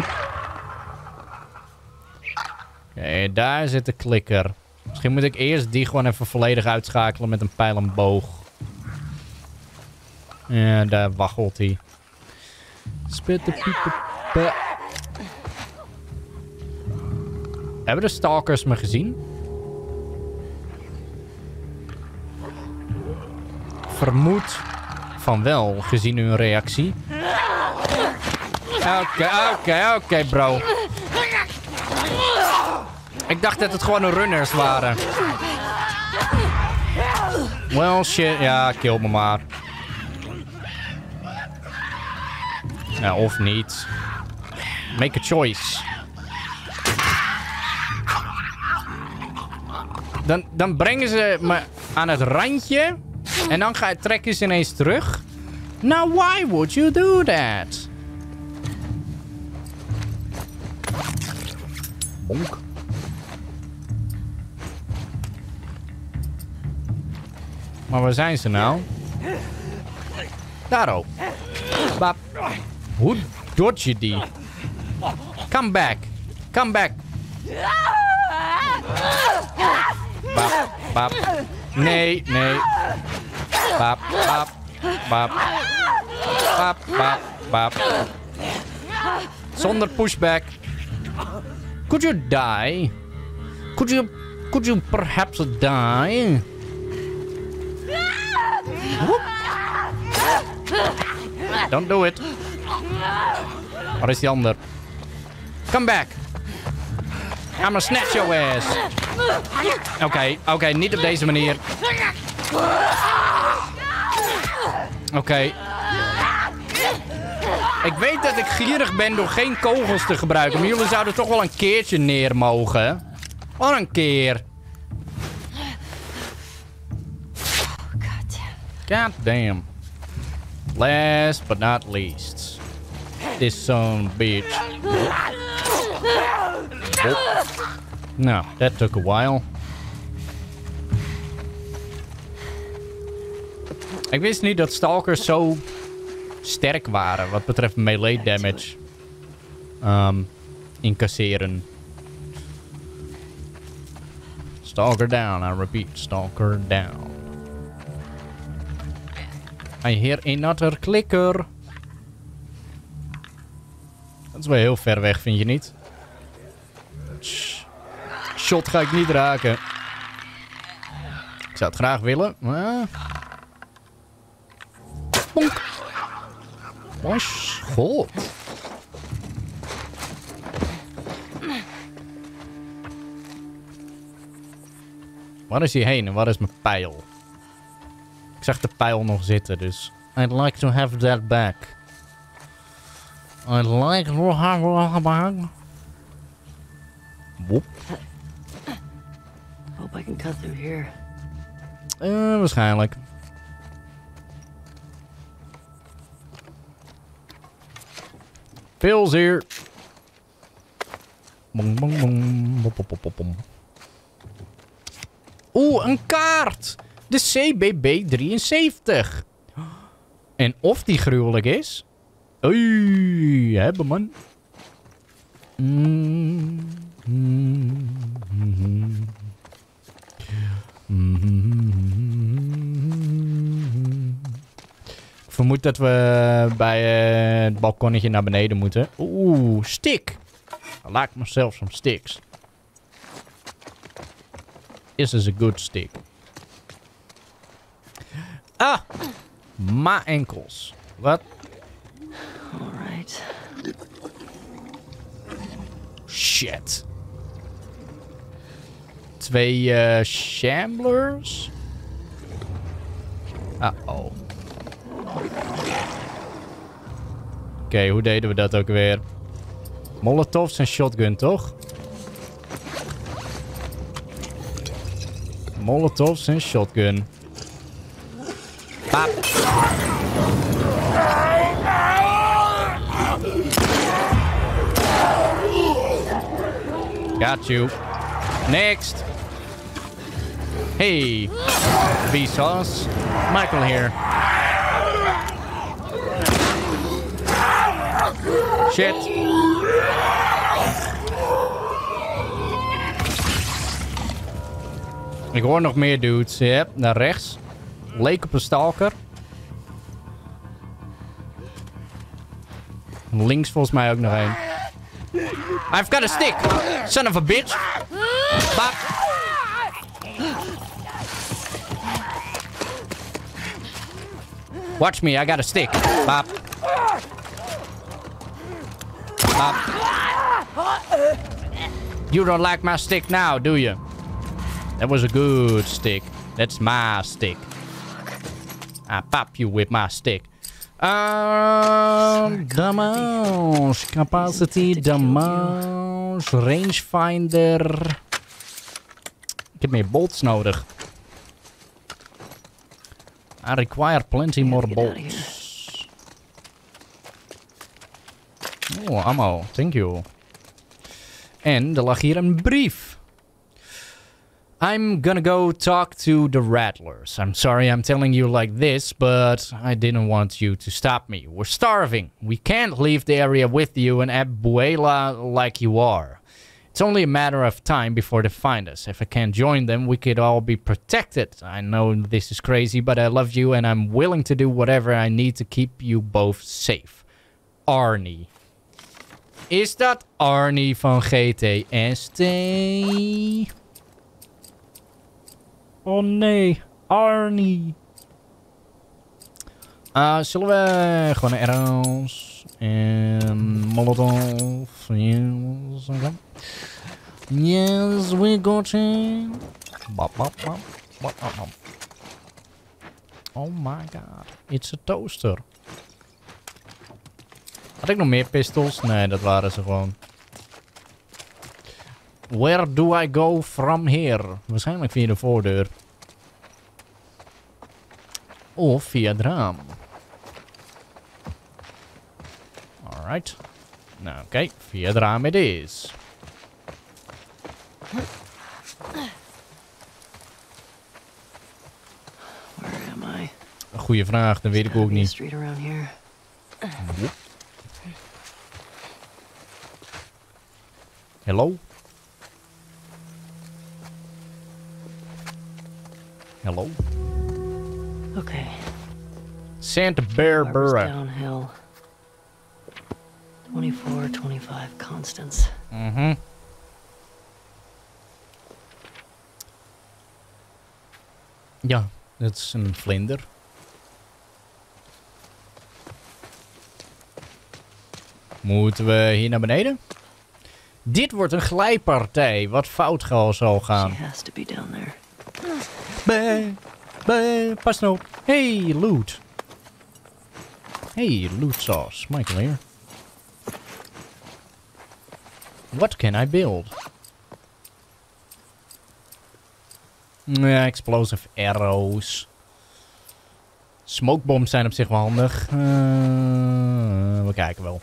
Speaker 1: Oké, daar zit de klikker. Misschien moet ik eerst die gewoon even volledig uitschakelen met een pijl en boog. Ja, daar waggelt hij. Spitten piepen. Hebben de stalkers me gezien? Vermoed van wel, gezien hun reactie. Oké, bro. Ik dacht dat het gewoon runners waren. Well, shit. Ja, kill me maar. Ja, of niet. Make a choice. Dan brengen ze me aan het randje. En dan trekken ze ineens terug. Now, why would you do that? Bonk. Maar waar zijn ze nou? Daar ook. Bap. Hoe dodge je die? Come back. Come back. Bap, bap. Nee. Bap, bap, bap. Bap, bap, bap. Zonder pushback. Could you die? Could you perhaps die? Don't do it. Waar is die ander? Come back. I'm gonna snatch your ass. Oké, niet op deze manier. Oké. Ik weet dat ik gierig ben door geen kogels te gebruiken. Maar jullie zouden toch wel een keertje neer mogen. Wel een keer. God damn. Last but not least. This son bitch. No, that took a while. Ik wist niet dat stalkers zo sterk waren wat betreft melee damage. Incasseren. Stalker down, I repeat, stalker down. I hear another clicker. Dat is wel heel ver weg, vind je niet? Shot ga ik niet raken. Ik zou het graag willen, maar... Bonk. Mooi schot. Waar is hij heen en waar is mijn pijl? Ik zag de pijl nog zitten, dus... I'd like to have that back. I'd like to have that back. Woep.
Speaker 2: Hope I can cut through here.
Speaker 1: Waarschijnlijk. Pils hier. Bong, bong, bong. Bop, bop, bop, bom. Oeh, een kaart! De CBB73. En of die gruwelijk is... Oei, hebben man. Ik vermoed dat we bij het balkonnetje naar beneden moeten. Oeh, stick. Lijkt me zelfs some sticks. This is a good stick. Ah! My enkels. Wat?
Speaker 2: Alright.
Speaker 1: Shit. 2 shamblers. Uh-oh. Oké, hoe deden we dat ook weer? Molotovs en shotgun, toch? Molotovs en shotgun. Pap. Got you. Next. Hey. Vsauce. Michael here. Shit. Ik hoor nog meer dudes. Yep, naar rechts. Leek op een stalker. Links volgens mij ook nog één. I've got a stick. Son of a bitch. Bap. Watch me, I got a stick. Bap. Bap. You don't like my stick now, do you? That was a good stick. That's my stick. I pop you with my stick. Damage. Capacity, damage. Rangefinder. Ik heb meer bolts nodig. I require plenty more bolts. Oh, ammo. Thank you. En er lag hier een brief. I'm gonna go talk to the Rattlers. I'm sorry I'm telling you like this, but I didn't want you to stop me. We're starving. We can't leave the area with you and Abuela like you are. It's only a matter of time before they find us. If I can't join them, we could all be protected. I know this is crazy, but I love you and I'm willing to do whatever I need to keep you both safe. Arnie. Is dat Arnie van GTST? Oh nee, Arnie. Zullen we gewoon een arrows en molotov. Yes, okay. Yes, we got him. Bop, bop, bop. Bop, bop, bop. Oh my god, it's a toaster. Had ik nog meer pistols? Nee, dat waren ze gewoon. Where do I go from here? Waarschijnlijk via de voordeur. Of via het raam. Alright. Nou, oké. Via het raam het is.
Speaker 2: Where am I?
Speaker 1: Een goede vraag, dat weet ik ook niet.
Speaker 2: Street around here.
Speaker 1: Hello? Hello?
Speaker 2: Okay.
Speaker 1: Santa Barbara.
Speaker 2: Downhill. 24, 25 constants.
Speaker 1: Ja, dat is een vlinder. Moeten we hier naar beneden? Dit wordt een glijpartij. Wat fout zal gaan.
Speaker 2: She has to be down there.
Speaker 1: Pas nou op. Hey, loot. Hey, loot sauce. Michael hier. What can I build? Ja, explosive arrows. Smokebombs zijn op zich wel handig. We kijken wel.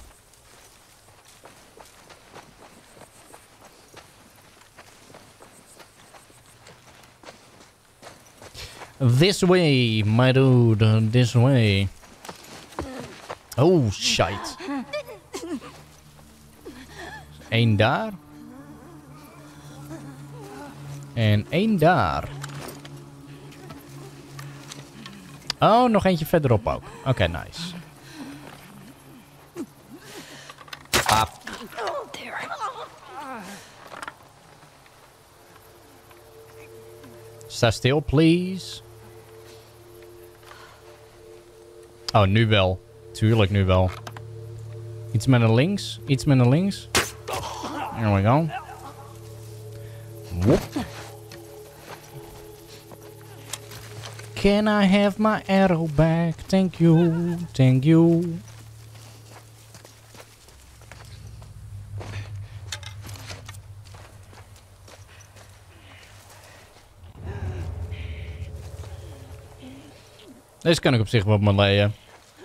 Speaker 1: This way, my dude. This way. Oh, shit. Eén daar. En één daar. Oh, nog eentje verderop ook. Oké, nice. Ah. Sta stil, please. Oh, nu wel. Tuurlijk, nu wel. Iets met een links. Iets met een links. There we go. Whoop. Can I have my arrow back? Thank you. Thank you. Deze kan ik op zich wel op me leien.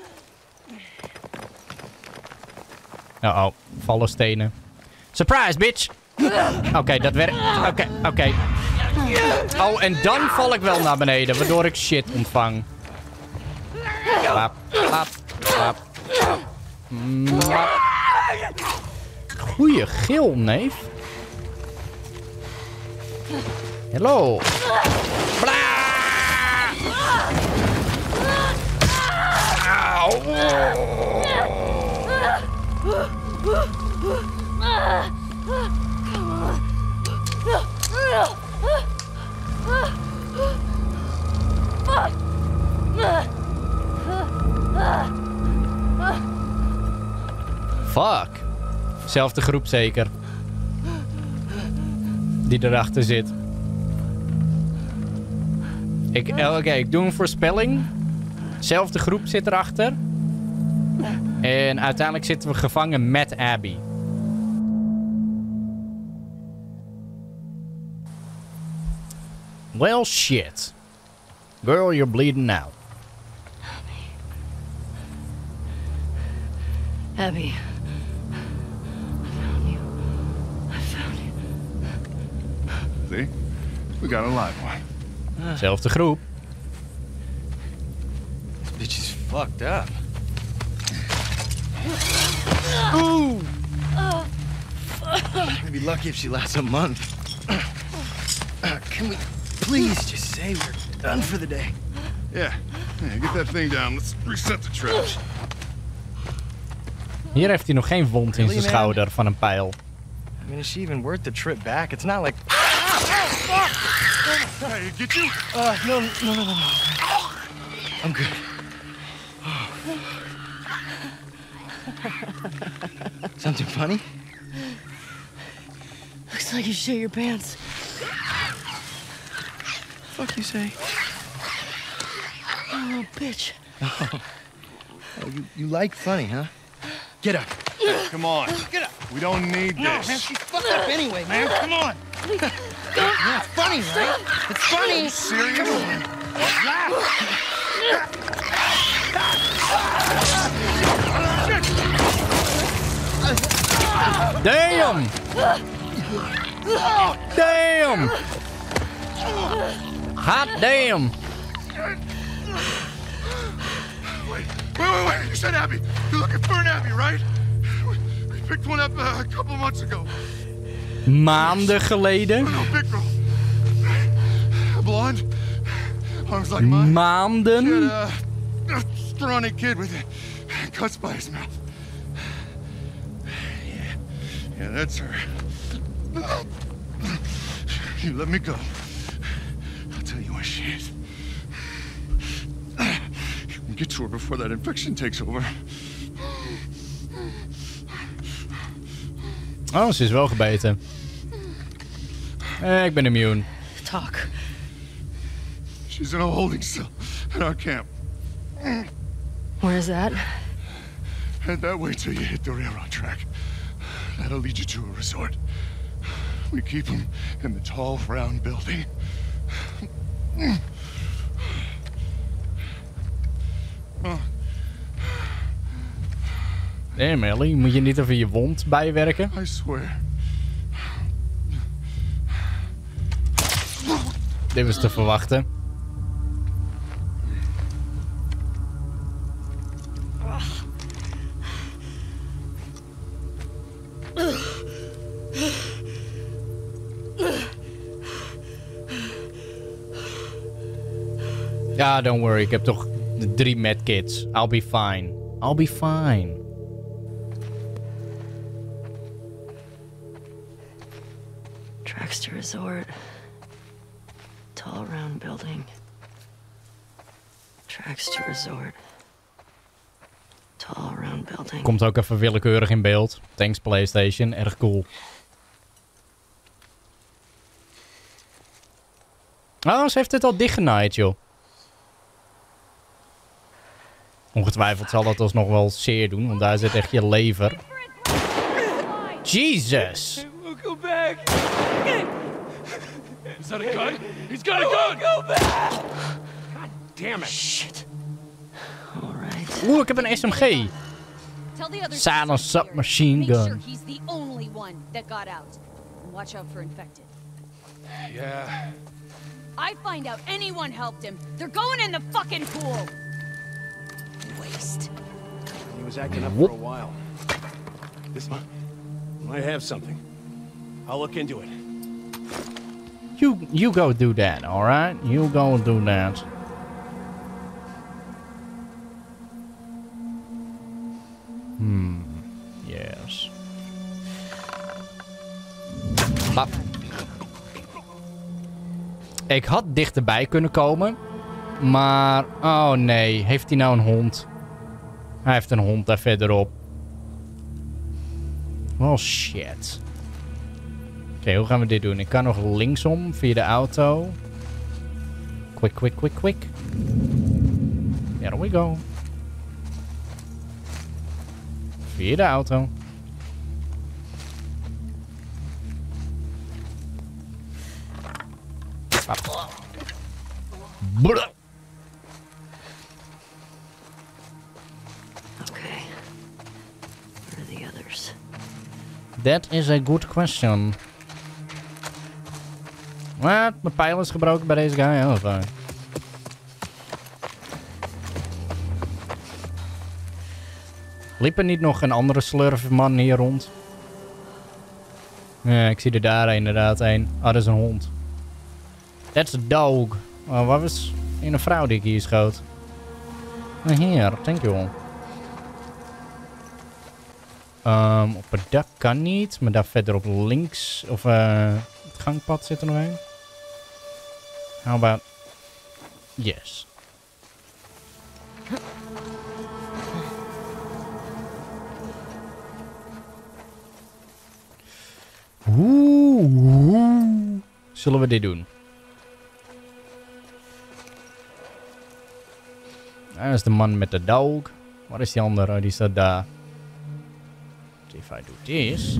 Speaker 1: Oh, vallen stenen. Surprise, bitch! Oké, dat werkt. Oké. Oh, en dan val ik wel naar beneden, waardoor ik shit ontvang. Klap, klap, klap. Goeie gil, neef. Hallo. Bla! Fuck. Zelfde groep zeker. Die erachter zit. Oké, ik doe een voorspelling. Zelfde groep zit erachter. En uiteindelijk zitten we gevangen met Abby. Well, shit. Girl, you're bleeding now.
Speaker 2: Abby. I found you.
Speaker 12: See? We got a live one.
Speaker 1: Zelfde groep.
Speaker 13: This bitch is fucked up.
Speaker 2: Ooh!
Speaker 13: We'd be lucky if she lasts a month. Can we please just say we're done for the day?
Speaker 12: Yeah, get that thing down. Let's reset the trash.
Speaker 1: Hier heeft hij nog geen wond in zijn schouder van een pijl.
Speaker 13: I mean, is she even worth the trip back? It's not like...
Speaker 12: Hey, get you?
Speaker 13: No. I'm good. Something funny?
Speaker 2: Looks like you shit your pants.
Speaker 13: Fuck you say?
Speaker 2: Oh, bitch.
Speaker 13: Oh, you like funny, huh? Get up.
Speaker 12: Come on.
Speaker 13: Get up.
Speaker 12: We don't need this.
Speaker 13: No, man, she's fucked up anyway, man. Come on. Yeah, it's funny, right? It's funny.
Speaker 12: Are you serious?
Speaker 13: Come on.
Speaker 1: Damn! Damn! Hot damn!
Speaker 12: Wait. You said Abby. You're looking for an Abby, right? We picked one up a couple months ago.
Speaker 1: Maanden geleden?
Speaker 12: No, big girl. Blonde. Arms like mine.
Speaker 1: Maanden?
Speaker 12: She had a scrawny kid with cuts by his mouth. Yeah, that's her. You let me go. I'll tell you where she is. Get to her before that infection takes over.
Speaker 1: Oh, ze is wel gebeten. Ik ben immune.
Speaker 2: Talk.
Speaker 12: She's in a holding cell in our camp.
Speaker 2: Where's that?
Speaker 12: Head that way till you hit the railroad track. That'll lead you to a resort. We keep them in the tall, round building.
Speaker 1: Damn, Ellie, moet je niet even je wond bijwerken?
Speaker 12: I swear.
Speaker 1: Dit was te verwachten. Ja, don't worry. Ik heb toch 3 medkits. I'll be fine. I'll be fine.
Speaker 2: Traxter Resort. Tall round building. Traxter Resort. Tall round building.
Speaker 1: Komt ook even willekeurig in beeld. Thanks PlayStation. Erg cool. Oh, ze heeft het al dichtgenaaid, joh. Ongetwijfeld zal dat alsnog wel zeer doen, want daar zit echt je lever. Jesus!
Speaker 14: We'll go back. Is that a gun? He's got a gun! Go back! God damn it!
Speaker 2: Shit. Alright.
Speaker 1: Oeh, ik heb een SMG. Silent submachine gun.
Speaker 15: Make sure he's the only one that got out. And watch out for infected.
Speaker 14: Yeah.
Speaker 15: I find out anyone helped him. They're going in the fucking pool. Waste.
Speaker 16: He was acting up for a while. This might have something. I'll look into it.
Speaker 1: You go do that, all right? You go do that. Yes. Bap. Ik had dichterbij kunnen komen. Maar... Oh nee. Heeft hij nou een hond? Hij heeft een hond daar verderop. Well, shit. Oké, hoe gaan we dit doen? Ik kan nog linksom via de auto. Quick, quick, quick, quick. There we go. Via de auto. Brrr.
Speaker 2: Okay. Where are the others?
Speaker 1: That is a good question. Wat? Mijn pijl is gebroken bij deze guy? Oh, fijn. Liep er niet nog een andere slurfman hier rond? Ja, ik zie er daar inderdaad een. Oh, dat is een hond. That's a dog. Oh, wat was een vrouw die ik hier schoot? Hier, thank you. Op het dak kan niet, maar daar verder op links. Of het gangpad zit er nog een. How about... Yes. Oeh. Zullen we dit doen? Daar is de man met de dog. Waar is die andere? Oh, die staat daar. If I do this.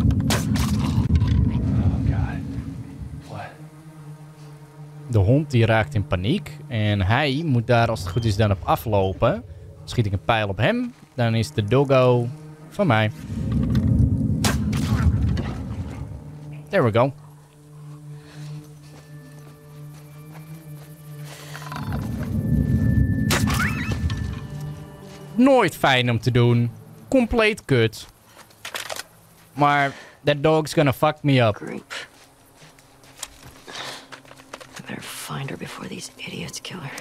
Speaker 14: Oh god. What?
Speaker 1: De hond die raakt in paniek. En hij moet daar als het goed is dan op aflopen. Schiet ik een pijl op hem. Dan is de doggo van mij. There we go. Nooit fijn om te doen. Compleet kut. Maar that dog's gonna fuck me up.
Speaker 2: Group. I better find her before these idiots kill her.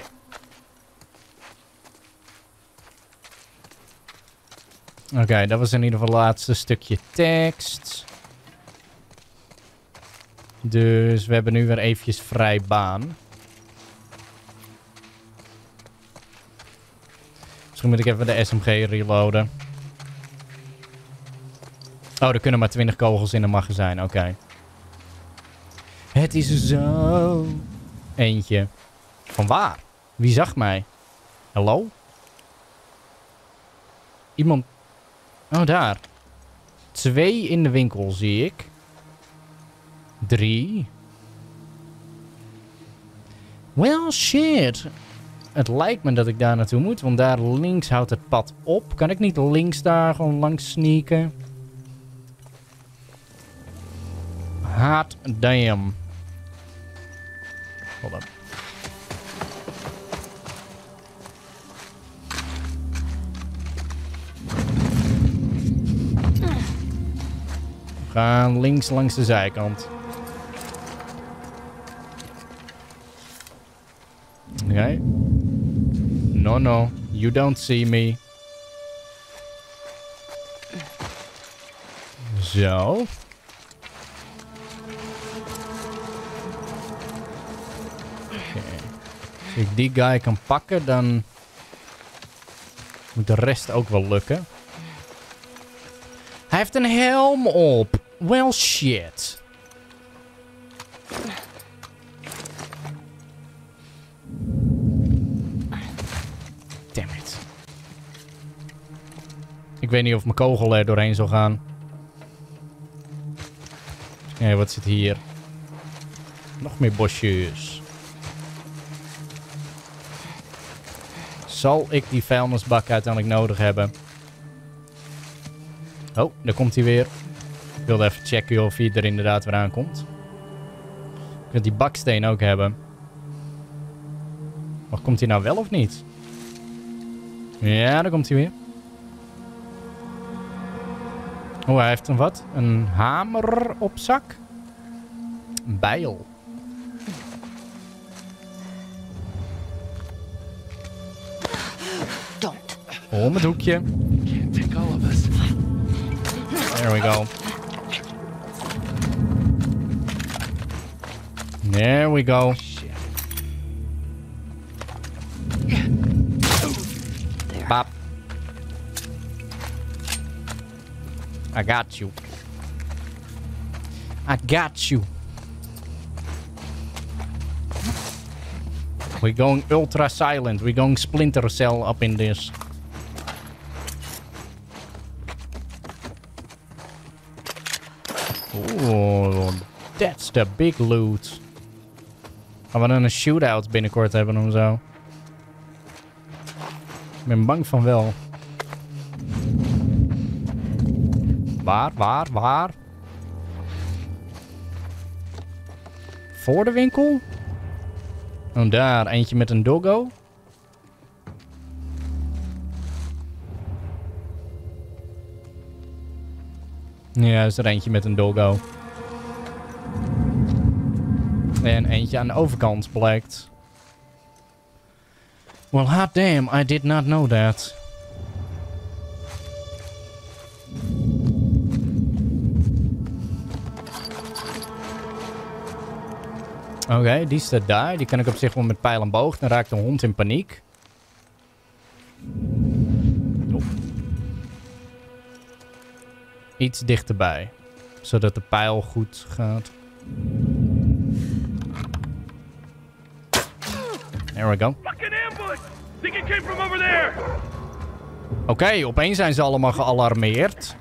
Speaker 1: Oké, dat was in ieder geval het laatste stukje tekst. Dus we hebben nu weer eventjes vrij baan. Misschien moet ik even de SMG reloaden. Oh, er kunnen maar 20 kogels in een magazijn. Oké. Het is zo... Eentje. Van waar? Wie zag mij? Hallo? Iemand... Oh, daar. 2 in de winkel, zie ik. 3. Well, shit. Het lijkt me dat ik daar naartoe moet, want daar links houdt het pad op. Kan ik niet links daar gewoon langs sneaken? Hot damn. Hold up. We gaan links langs de zijkant. Oké. No, no. You don't see me. Zo. Als ik die guy kan pakken, dan moet de rest ook wel lukken. Hij heeft een helm op. Well, shit. Damn it. Ik weet niet of mijn kogel er doorheen zal gaan. Hé, wat zit hier? Nog meer bosjes. Zal ik die vuilnisbak uiteindelijk nodig hebben? Oh, daar komt hij weer. Ik wilde even checken of hij er inderdaad weer aankomt. Ik wil die baksteen ook hebben. Maar komt hij nou wel of niet? Ja, daar komt hij weer. Oh, hij heeft een wat? Een hamer op zak? Een bijl. Om het hoekje. There we go. There we go. Bop. I got you. I got you. We're going ultra silent. We're going Splinter Cell up in this. Oh, that's the big loot. Gaan we dan een shootout binnenkort hebben of zo? Ik ben bang van wel. Waar? Voor de winkel? Oh, daar. Eentje met een doggo. Ja, is er eentje met een doggo. En eentje aan de overkant blijkt. Well, hot damn, I did not know that. Oké, die staat daar. Die kan ik op zich wel met pijl en boog. Dan raakt de hond in paniek. Oh. Iets dichterbij. Zodat de pijl goed gaat. There we go. Oké, opeens zijn ze allemaal gealarmeerd.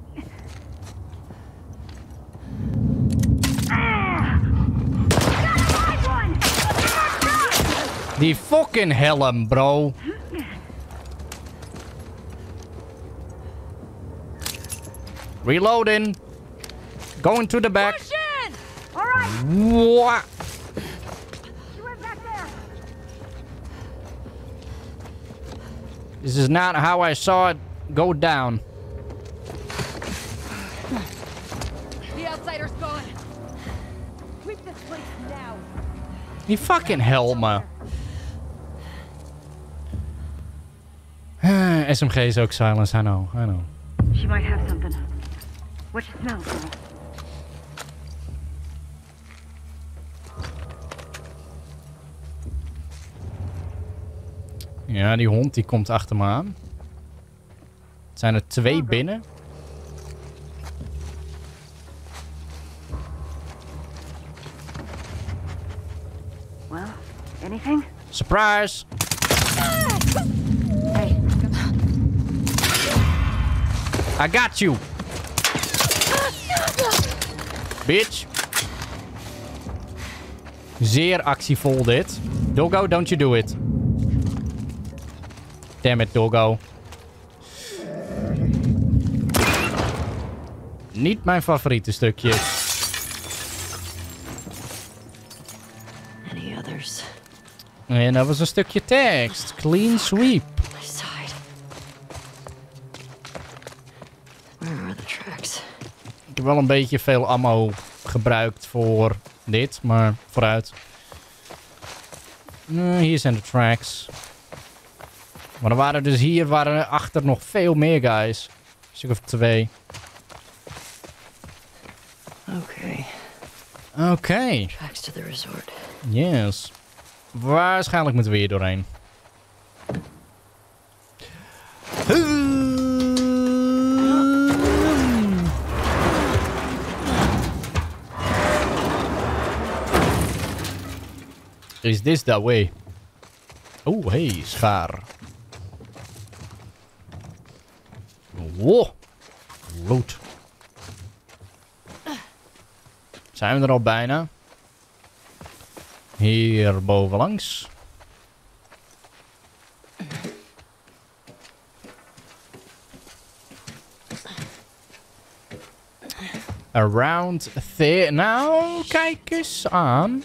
Speaker 1: Die fucking helm, bro. Reloading. Going to the back. What? This is not how I saw it go down.
Speaker 15: The outsider's gone. Sweep this place now.
Speaker 1: Die fucking helmen. SMG is ook silence, I know.
Speaker 17: She might have something. What you smell, girl?
Speaker 1: Ja, die hond die komt achter me aan. Het zijn er 2 binnen.
Speaker 17: Well, anything?
Speaker 1: Surprise!
Speaker 17: Hey.
Speaker 1: I got you! Bitch! Zeer actievol dit. Doggo, don't you do it. Damn it, Doggo. Niet mijn favoriete stukje.
Speaker 2: Any others?
Speaker 1: En dat was een stukje tekst. Clean sweep.
Speaker 2: My side. Where are the tracks?
Speaker 1: Ik heb wel een beetje veel ammo gebruikt voor dit, maar vooruit. Hier zijn de tracks. Maar er waren dus hier waren achter nog veel meer guys. Een stuk of 2. Oké.
Speaker 2: Tracks to the resort.
Speaker 1: Yes. Waarschijnlijk moeten we hier doorheen. Is this the way? Oh, hey, schaar. Wow. Loot. Zijn we er al bijna? Hier bovenlangs. Around there. Nou, kijk eens aan.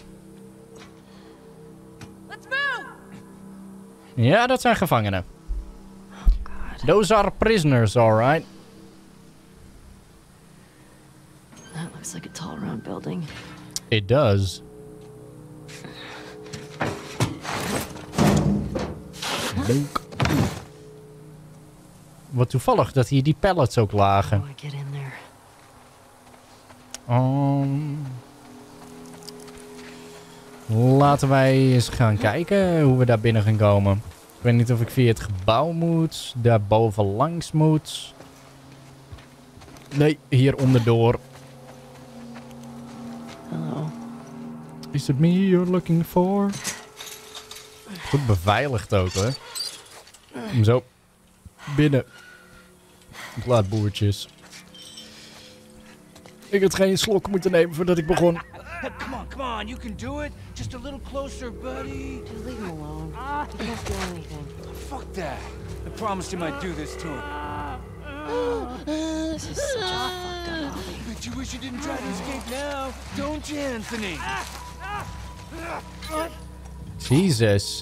Speaker 1: Ja, dat zijn gevangenen. Those are prisoners, alright.
Speaker 2: That looks like a tall round building.
Speaker 1: It does. Leuk. Wat toevallig dat hier die pallets ook lagen.
Speaker 2: How do I get in there?
Speaker 1: Laten wij eens gaan kijken hoe we daar binnen gaan komen. Ik weet niet of ik via het gebouw moet. Daar boven langs moet. Nee, hier onderdoor.
Speaker 2: Hello.
Speaker 1: Is it me you're looking for? Goed beveiligd ook, hè. Zo. Binnen. Laadboertjes. Ik had geen slok moeten nemen voordat ik begon.
Speaker 13: Come on, you can do it. Just a little closer, buddy.
Speaker 2: Just leave him alone. He can't do anything.
Speaker 13: Fuck that. I promised him I'd do this to him.
Speaker 2: This is such a fucked up hobby.
Speaker 13: Bet you wish you didn't try to escape now, don't you, Anthony?
Speaker 1: Jesus.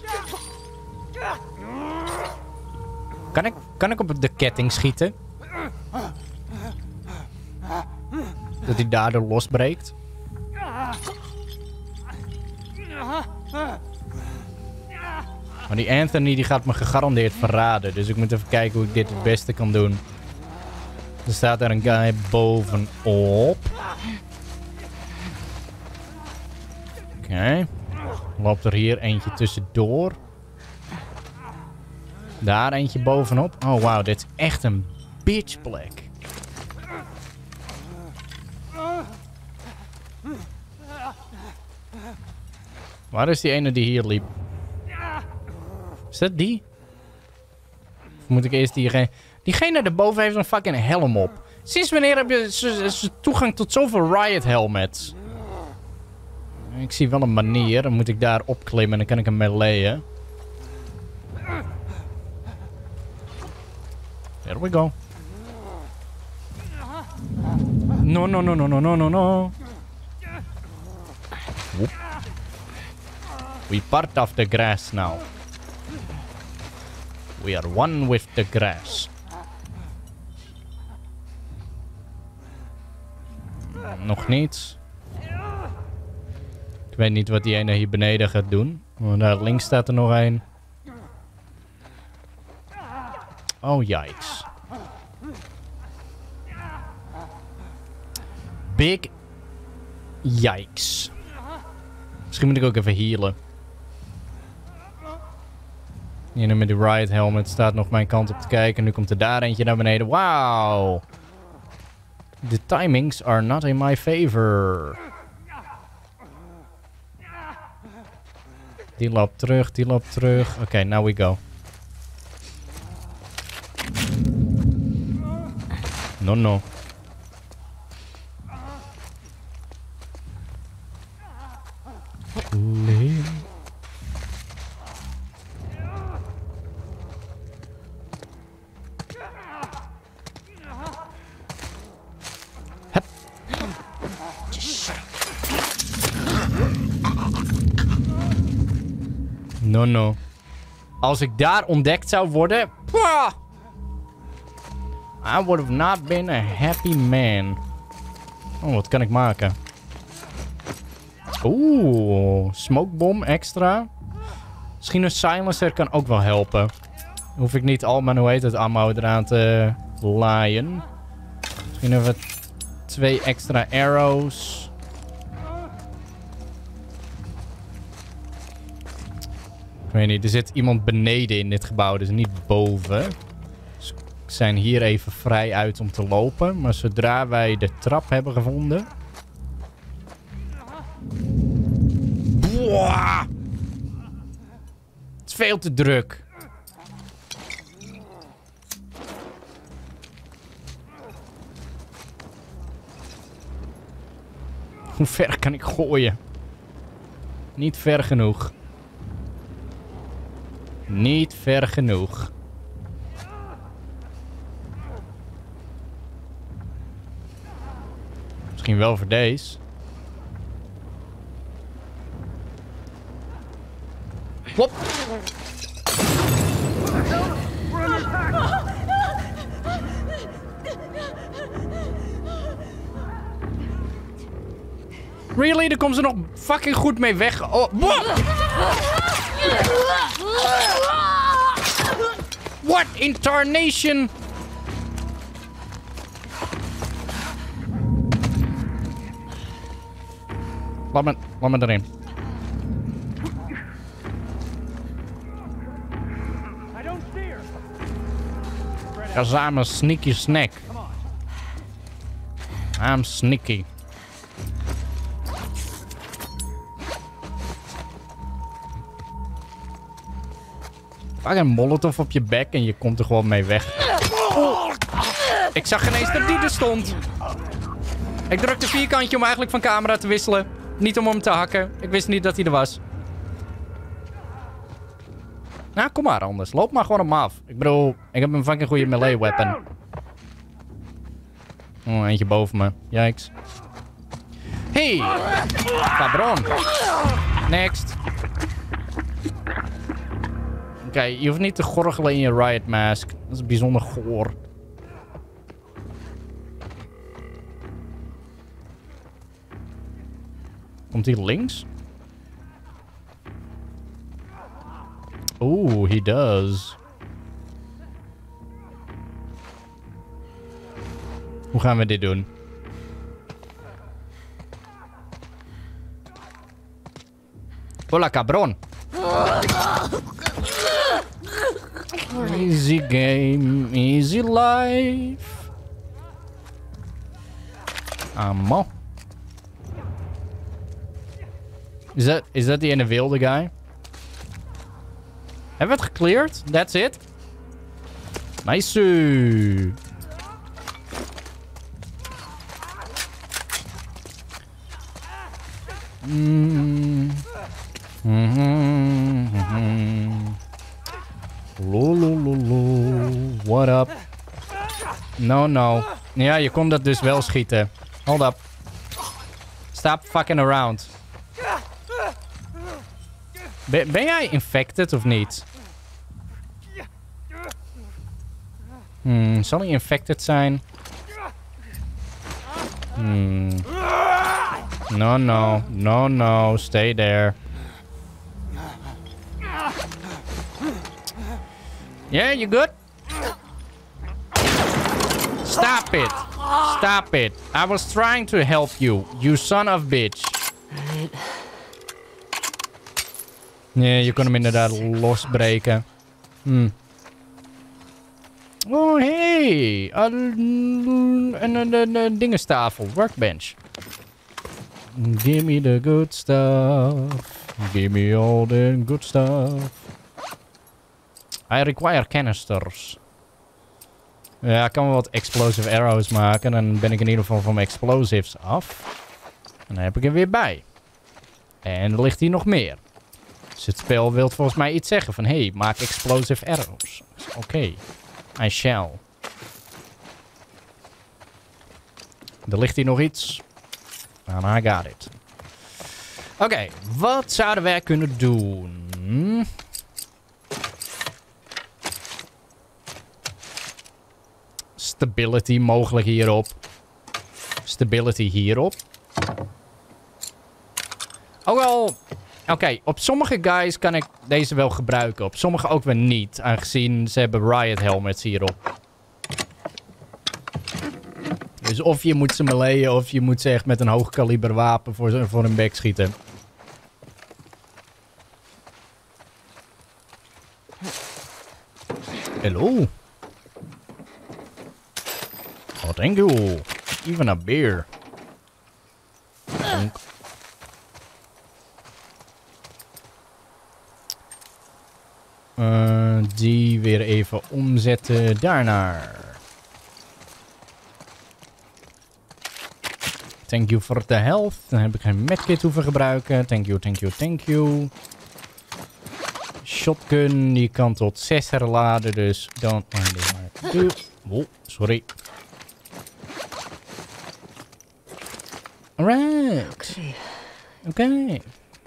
Speaker 1: Kan ik op de ketting schieten? Dat hij daardoor losbreekt? Maar die Anthony die gaat me gegarandeerd verraden. Dus ik moet even kijken hoe ik dit het beste kan doen. Er staat er een guy bovenop. Oké. Loopt er hier eentje tussendoor. Daar eentje bovenop. Oh wauw, dit is echt een bitchplek. Waar is die ene die hier liep? Is dat die? Of moet ik eerst diegene... Diegene daarboven heeft een fucking helm op. Sinds wanneer heb je toegang tot zoveel riot helmets? Ik zie wel een manier. Dan moet ik daar opklimmen en dan kan ik hem meleeën. There we go. No, no, no, no, no, no, no, no. Whoop. We part of the grass now. We are one with the grass. Nog niets. Ik weet niet wat die ene hier beneden gaat doen. Maar daar links staat er nog een. Oh, yikes. Big yikes. Misschien moet ik ook even healen. Hier met die riot helmet staat nog mijn kant op te kijken. Nu komt er daar eentje naar beneden. Wauw. The timings are not in my favor. Die loopt terug, die loopt terug. Oké, now we go. No, no. Nee. No, no. Als ik daar ontdekt zou worden... Pwah! I would have not been a happy man. Oh, wat kan ik maken? Oeh, smokebom extra. Misschien een silencer kan ook wel helpen. Dan hoef ik niet al mijn, hoe heet het, ammo eraan te laaien. Misschien even 2 extra arrows. Ik weet niet, er zit iemand beneden in dit gebouw, dus niet boven. Dus we zijn hier even vrij uit om te lopen. Maar zodra wij de trap hebben gevonden... Boah! Het is veel te druk. Hoe ver kan ik gooien? Niet ver genoeg. Niet ver genoeg. Misschien wel voor deze. Plop. Really? Daar komt ze nog fucking goed mee weg. Oh. What in tarnation? Laat me erin. Cause I'm a sneaky snack. I'm sneaky. Pak een molotov op je bek en je komt er gewoon mee weg. Oh. Ik zag ineens dat die er stond. Ik drukte vierkantje om eigenlijk van camera te wisselen. Niet om hem te hakken. Ik wist niet dat hij er was. Nou, kom maar anders. Loop maar gewoon op me af. Ik bedoel, ik heb een fucking goede melee weapon. Oh, eentje boven me. Yikes. Hey! Cabron. Next. Oké, je hoeft niet te gorgelen in je riot mask. Dat is bijzonder goor. Komt hij links? Oeh, he does. Hoe gaan we dit doen? Hola, cabron. Easy game, easy life. Ammo. Is dat die ene wilde guy? Hebben we het gecleared? That's it? Nice. What up? No, no. Ja, je kon dat dus wel schieten. Hold up. Stop fucking around. Ben jij infected of niet? Zal hij infected zijn? No, no. No, no. Stay there. Yeah, you good? Stop it. Stop it. I was trying to help you, you son of bitch. Nee, je kon hem inderdaad losbreken. Oh, hey. Een dingestafel. Workbench. Give me the good stuff. Give me all the good stuff. I require canisters. Ja, ik kan wel wat explosive arrows maken. Dan ben ik in ieder geval van mijn explosives af. En dan heb ik er weer bij. En er ligt hier nog meer. Dus het spel wil volgens mij iets zeggen van... Hey, maak explosive arrows. Oké. I shall. Er ligt hier nog iets. And I got it. Oké, wat zouden wij kunnen doen? Stability mogelijk hierop. Stability hierop. Ook al... Oké, op sommige guys kan ik deze wel gebruiken. Op sommige ook weer niet. Aangezien ze hebben riot helmets hierop. Dus of je moet ze meleeën of je moet ze echt met een hoog kaliber wapen voor hun bek schieten. Hello. Oh, thank you. Even a beer. Donk. Die weer even omzetten daarnaar. Thank you for the health. Dan heb ik geen medkit hoeven gebruiken. Thank you, thank you, thank you. Shotgun, die kan tot 6 herladen, dus dan... Oh, sorry. Alright. Oké.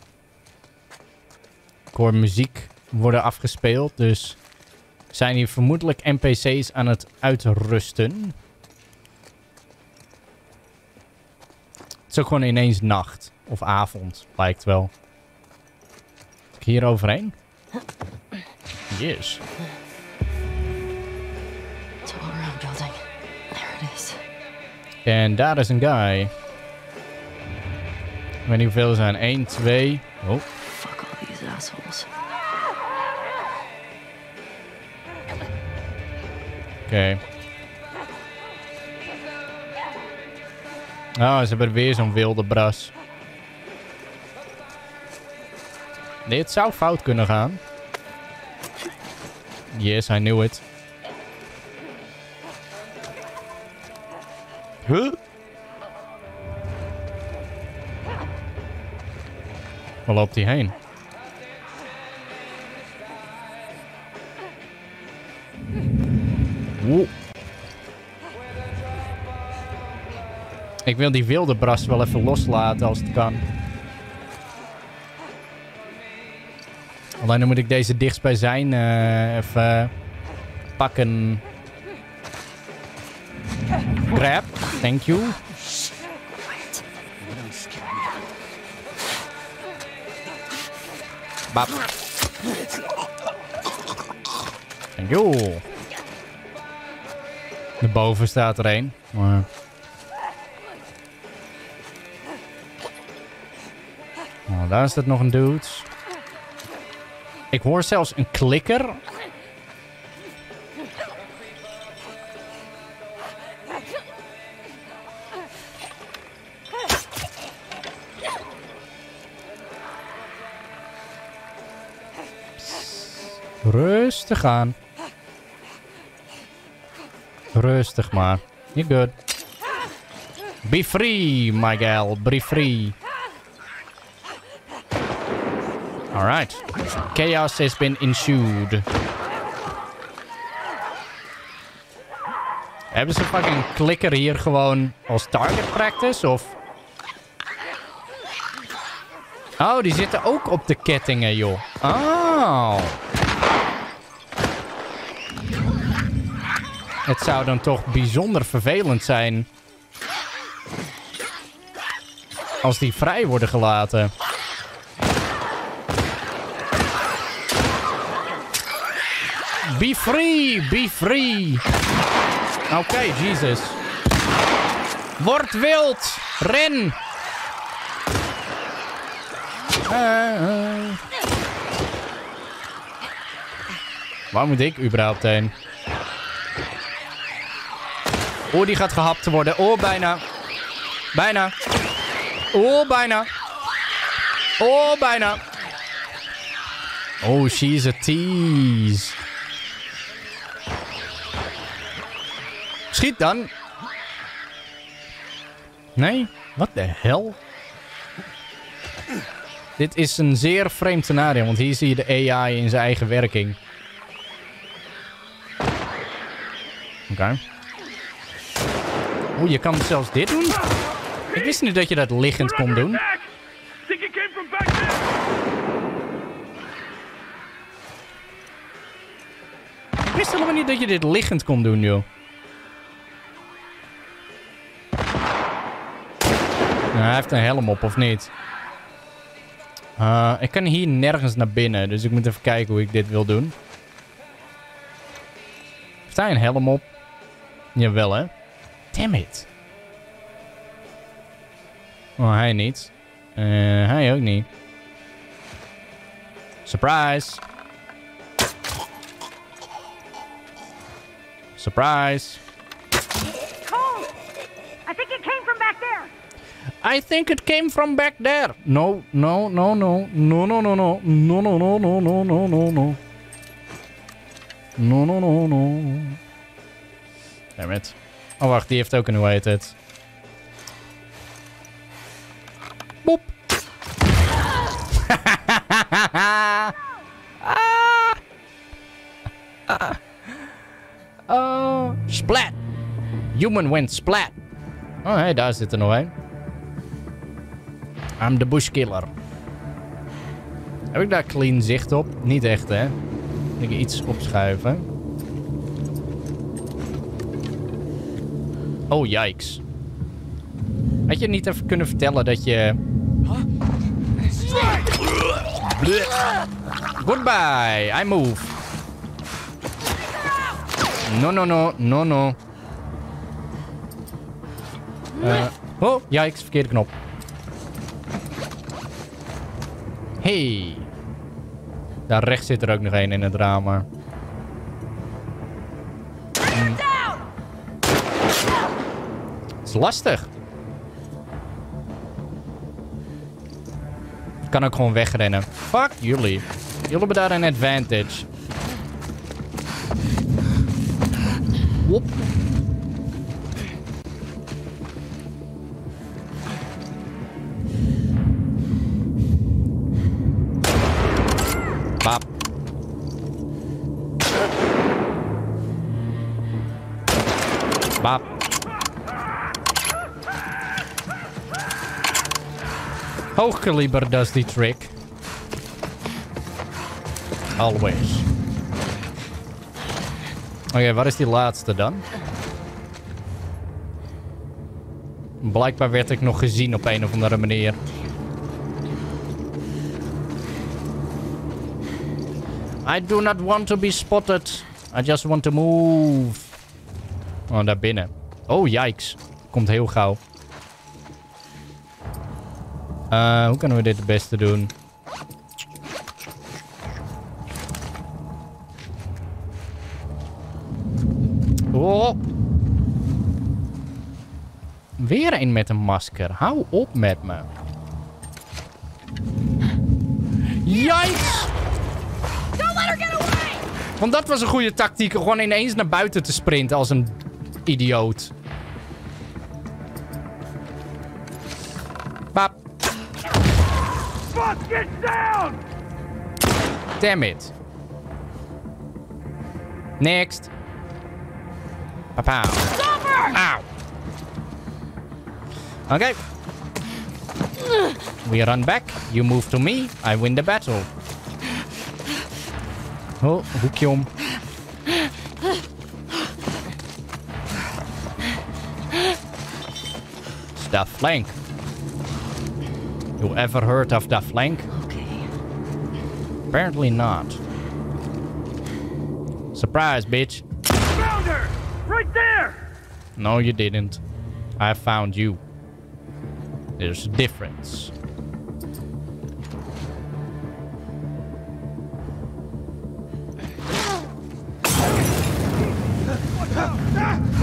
Speaker 1: Ik hoor muziek worden afgespeeld, dus zijn hier vermoedelijk NPC's aan het uitrusten. Het is ook gewoon ineens nacht. Of avond, lijkt wel. Moet ik hier overheen? Yes.
Speaker 2: Total round building. There it is.
Speaker 1: En daar is een guy. Ik weet niet hoeveel er zijn. 1, 2. Oh.
Speaker 2: Fuck all these assholes.
Speaker 1: Oké. Oh, ze hebben weer zo'n wilde bras. Nee, het zou fout kunnen gaan. Yes, I knew it. Huh? Waar loopt hij heen? Woe. Ik wil die wilde bras wel even loslaten als het kan. Alleen dan moet ik deze dichtstbijzijn even pakken. Grab, thank you. Bap. Thank you. Daarboven staat er een. Maar... Oh, daar staat nog een dude. Ik hoor zelfs een klikker. Rustig aan. Rustig maar. You're good. Be free, my gal. Be free. Alright. Chaos has been ensued. Hebben ze fucking klikker hier gewoon als target practice, of? Oh, die zitten ook op de kettingen, joh. Oh. Het zou dan toch bijzonder vervelend zijn als die vrij worden gelaten. Be free, be free. Oké, Jesus. Word wild. Ren. Waar moet ik überhaupt heen? Oh, die gaat gehapt worden. Oh, bijna. Bijna. Oh, bijna. Oh, bijna. Oh, she's a tease. Schiet dan. Nee? Wat de hel? Dit is een zeer vreemd scenario, want hier zie je de AI in zijn eigen werking. Oké. Oeh, je kan zelfs dit doen? Ik wist niet dat je dat liggend kon doen. Ik wist helemaal niet dat je dit liggend kon doen, joh. Nou, hij heeft een helm op, of niet? Ik kan hier nergens naar binnen, dus ik moet even kijken hoe ik dit wil doen. Heeft hij een helm op? Jawel, hè? Damn it. Oh, hij niet. Hij ook niet. Surprise. Surprise.
Speaker 17: Cole! I think it came from back there.
Speaker 1: I think it came from back there. No, no, no, no. No, no, no, no. No, no, no, no, no, no, no, no. No, no, no, no. Damn it. Oh, wacht. Die heeft ook een, hoe heet het? Boep. Splat. Human went splat. Oh, hey, daar zit er nog een. I'm the bushkiller. Heb ik daar clean zicht op? Niet echt, hè? Moet ik iets opschuiven. Oh, yikes. Had je niet even kunnen vertellen dat je... Goodbye, I move. No, no, no, no, no. Oh, yikes, verkeerde knop. Hey. Daar rechts zit er ook nog één in het raam. Het is lastig. Ik kan ook gewoon wegrennen. Fuck jullie. Jullie hebben daar een advantage. Wop. Bap. Bap. Hoogkaliber does die trick. Always. Oké, waar is die laatste dan? Blijkbaar werd ik nog gezien op een of andere manier. I do not want to be spotted. I just want to move. Oh, daar binnen. Oh, yikes. Komt heel gauw. Hoe kunnen we dit het beste doen? Oh. Weer een met een masker. Hou op met me. Yikes!
Speaker 15: Don't let her get away!
Speaker 1: Want dat was een goede tactiek. Gewoon ineens naar buiten te sprinten als een idioot. Pap.
Speaker 14: Fuck, get down!
Speaker 1: Damn it. Next. Papa. Ow. Okay. We run back. You move to me. I win the battle. Oh, hoekje om. It's that flank. You ever heard of that flank?
Speaker 2: Okay.
Speaker 1: Apparently not. Surprise, bitch.
Speaker 14: Found her! Right there!
Speaker 1: No, you didn't. I found you. There's a difference.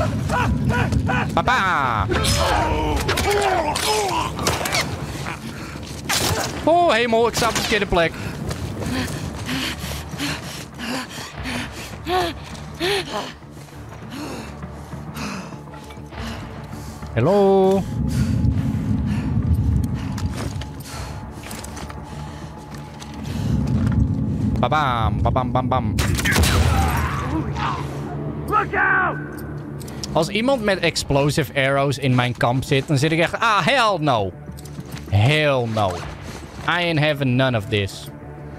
Speaker 1: Papa! Oh, hemel, ik sta op de verkeerde plek. Hallo? Babam, babam, bam, bam.
Speaker 14: Look out!
Speaker 1: Als iemand met explosive arrows in mijn kamp zit, dan zit ik echt... Ah, hell no. Hell no. I ain't having none of this.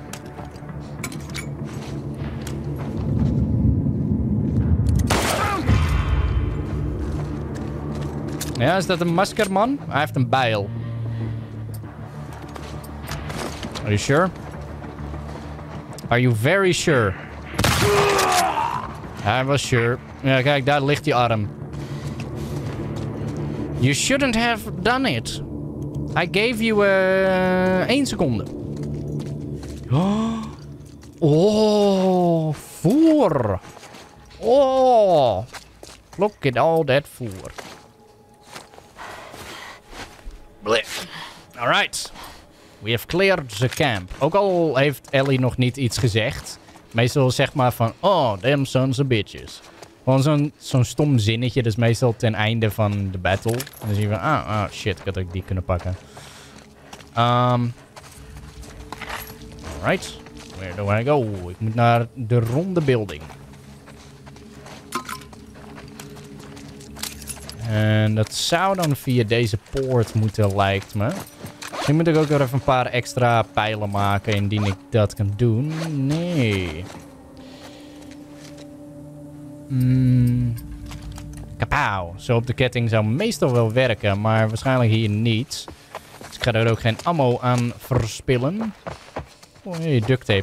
Speaker 1: Ja, is dat een maskerman? Hij heeft een bijl. Are you sure? Are you very sure? Hij was sure. Ja, kijk, daar ligt die arm. You shouldn't have done it. I gave you 1 seconde. Oh, voer. Oh, look at all that voer. Alright. We have cleared the camp. Ook al heeft Ellie nog niet iets gezegd. Meestal zeg maar van... Oh, them sons of bitches. Gewoon zo'n stom zinnetje. Dat is meestal ten einde van de battle. En dan zie je van... Ah, shit. Ik had ook die kunnen pakken. Alright. Where do I go? Ik moet naar de ronde building. En dat zou dan via deze poort moeten, lijkt me. Misschien moet ik ook weer even een paar extra pijlen maken indien ik dat kan doen. Nee. Kapauw. Zo op de ketting zou meestal wel werken, maar waarschijnlijk hier niet. Dus ik ga er ook geen ammo aan verspillen. Oh, hey, duct tape.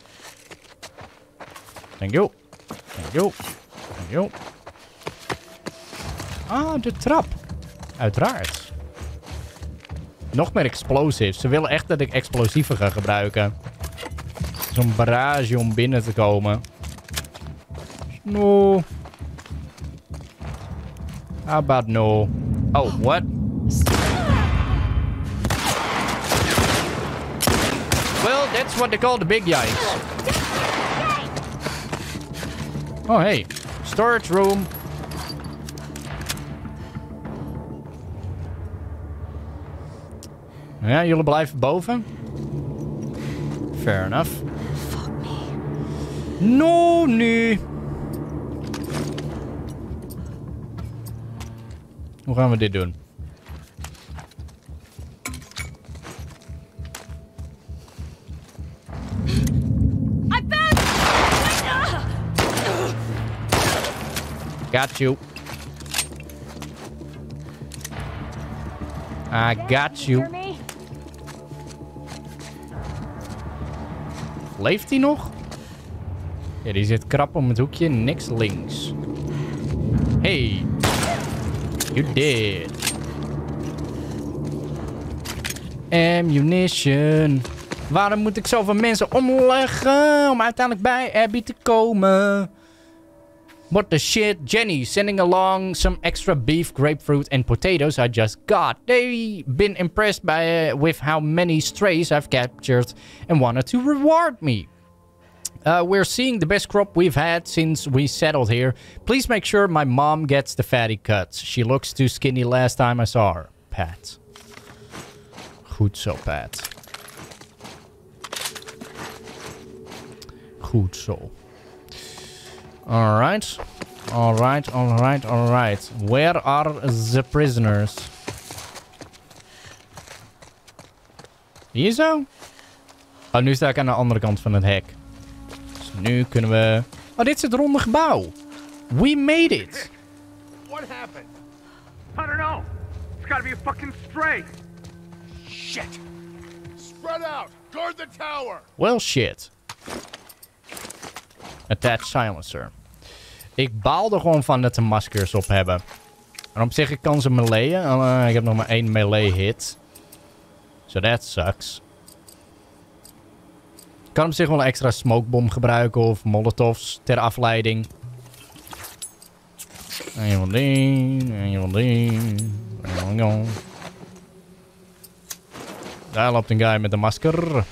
Speaker 1: Thank you. Thank you. Thank you. Ah, de trap. Uiteraard. Nog meer explosives. Ze willen echt dat ik explosieven ga gebruiken. Zo'n barrage om binnen te komen. No. How about no? Oh, what? Well, that's what they call the big guys. Oh, hey. Storage room. Ja, jullie blijven boven. Fair enough.
Speaker 11: Fuck me.
Speaker 1: No, nee. Hoe gaan we dit doen? Got you. I got you. Leeft hij nog? Ja, die zit krap om het hoekje. Niks links. Hey. You did. Ammunition. Waarom moet ik zoveel mensen omleggen om uiteindelijk bij Abby te komen? What the shit? Jenny sending along some extra beef, grapefruit and potatoes I just got. They've been impressed with how many strays I've captured and wanted to reward me. We're seeing the best crop we've had since we settled here. Please make sure my mom gets the fatty cuts. She looks too skinny last time I saw her. Pat. Goed zo, Pat. Goed zo. Alright. Alright, alright, alright. Where are the prisoners? Hier zo? Oh, nu sta ik aan de andere kant van het hek. Dus nu kunnen we... Oh, dit is het ronde gebouw. We made it.
Speaker 14: What happened? I don't know. It's gotta be a fucking stray. Shit.
Speaker 12: Spread out. Guard the tower.
Speaker 1: Well, shit. Attach silencer. Ik baal er gewoon van dat ze maskers op hebben. En op zich, ik kan ze meleeën. Ik heb nog maar 1 melee hit. So that sucks. Ik kan op zich wel een extra smokebom gebruiken of molotovs ter afleiding. En van die. En van die. Daar loopt een guy met een masker.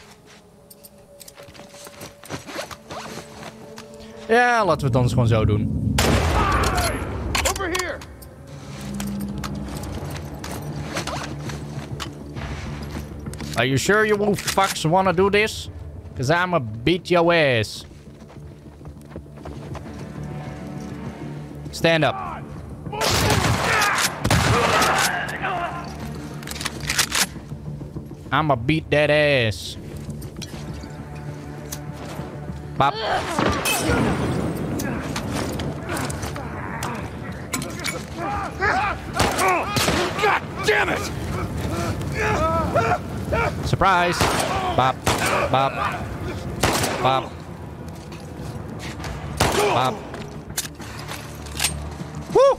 Speaker 1: Ja, laten we het anders gewoon zo doen.
Speaker 14: Over here!
Speaker 1: Are you sure you won't fucks wanna do this? Cause I'ma beat your ass. Stand up. I'ma beat that ass. Pop.
Speaker 14: God damn it!
Speaker 1: Surprise! Bop, bop, bop, bop. Woo!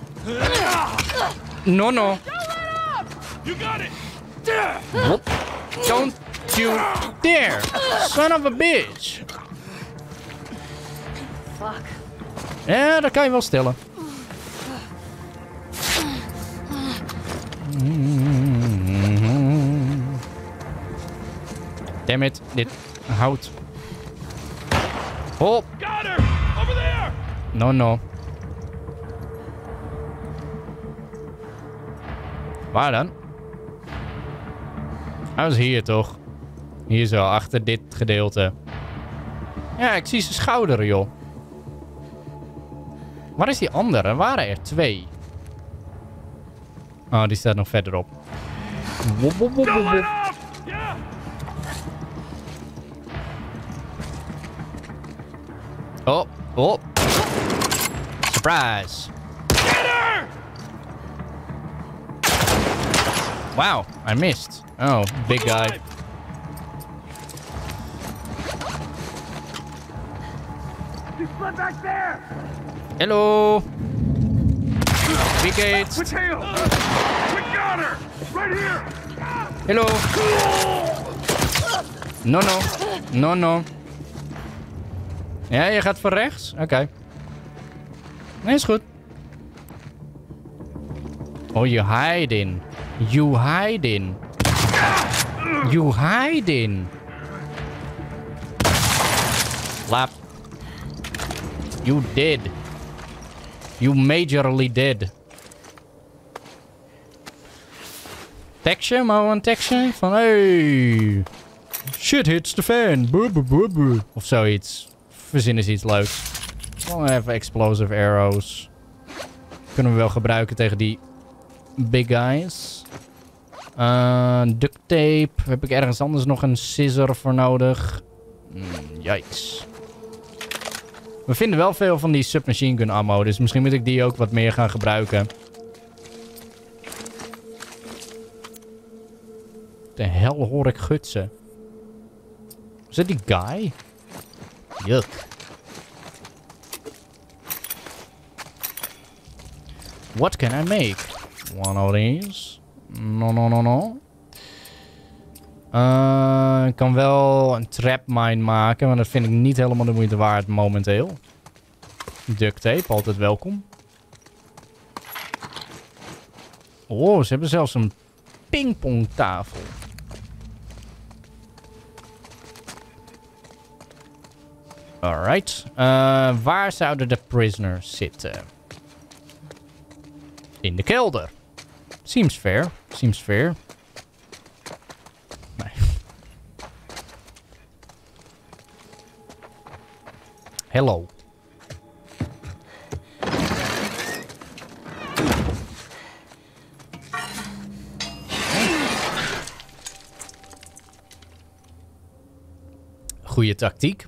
Speaker 1: No, no.
Speaker 14: You got it!
Speaker 1: Whoop. Don't you dare! Son of a bitch!
Speaker 2: Fuck.
Speaker 1: Ja, dat kan je wel stellen. Damn it, dit hout. Oh!
Speaker 14: Got her! Over there!
Speaker 1: No, no. Waar dan? Hij was hier toch? Hier zo, achter dit gedeelte. Ja, ik zie zijn schouder, joh. Waar is die andere? Er waren er 2. Oh, die staat nog verderop. Wop, wop, wop, wop, wop. Oh, oh. Surprise. Wow, I missed. Oh, big guy.
Speaker 14: She's fled back there!
Speaker 1: Hello. Big gates.
Speaker 14: Mateo! We got her! Right here!
Speaker 1: Hello. No, no. No, no. Ja, je gaat voor rechts? Oké. Nee, is goed. Oh, you hiding. You hiding. You hiding. Slap. You did. You majorly did. Tekstje? Maar een tekstje? Van hey. Shit hits the fan. Buh, buh, buh, buh. Of zoiets. Verzinnen ze iets leuks. Gewoon even explosive arrows. Kunnen we wel gebruiken tegen die big guys. Duct tape. Heb ik ergens anders nog een scissor voor nodig? Yikes. We vinden wel veel van die submachine gun ammo. Dus misschien moet ik die ook wat meer gaan gebruiken. De hel hoor ik gutsen. Is dat die guy? Yuck. What can I make? One of these. No, no, no, no. Ik kan wel een trap mine maken, maar dat vind ik niet helemaal de moeite waard momenteel. Duct tape, altijd welkom. Oh, ze hebben zelfs een pingpongtafel. Alright. Waar zouden de prisoners zitten? In de kelder. Seems fair. Seems fair. Nee. Hello. Goeie tactiek.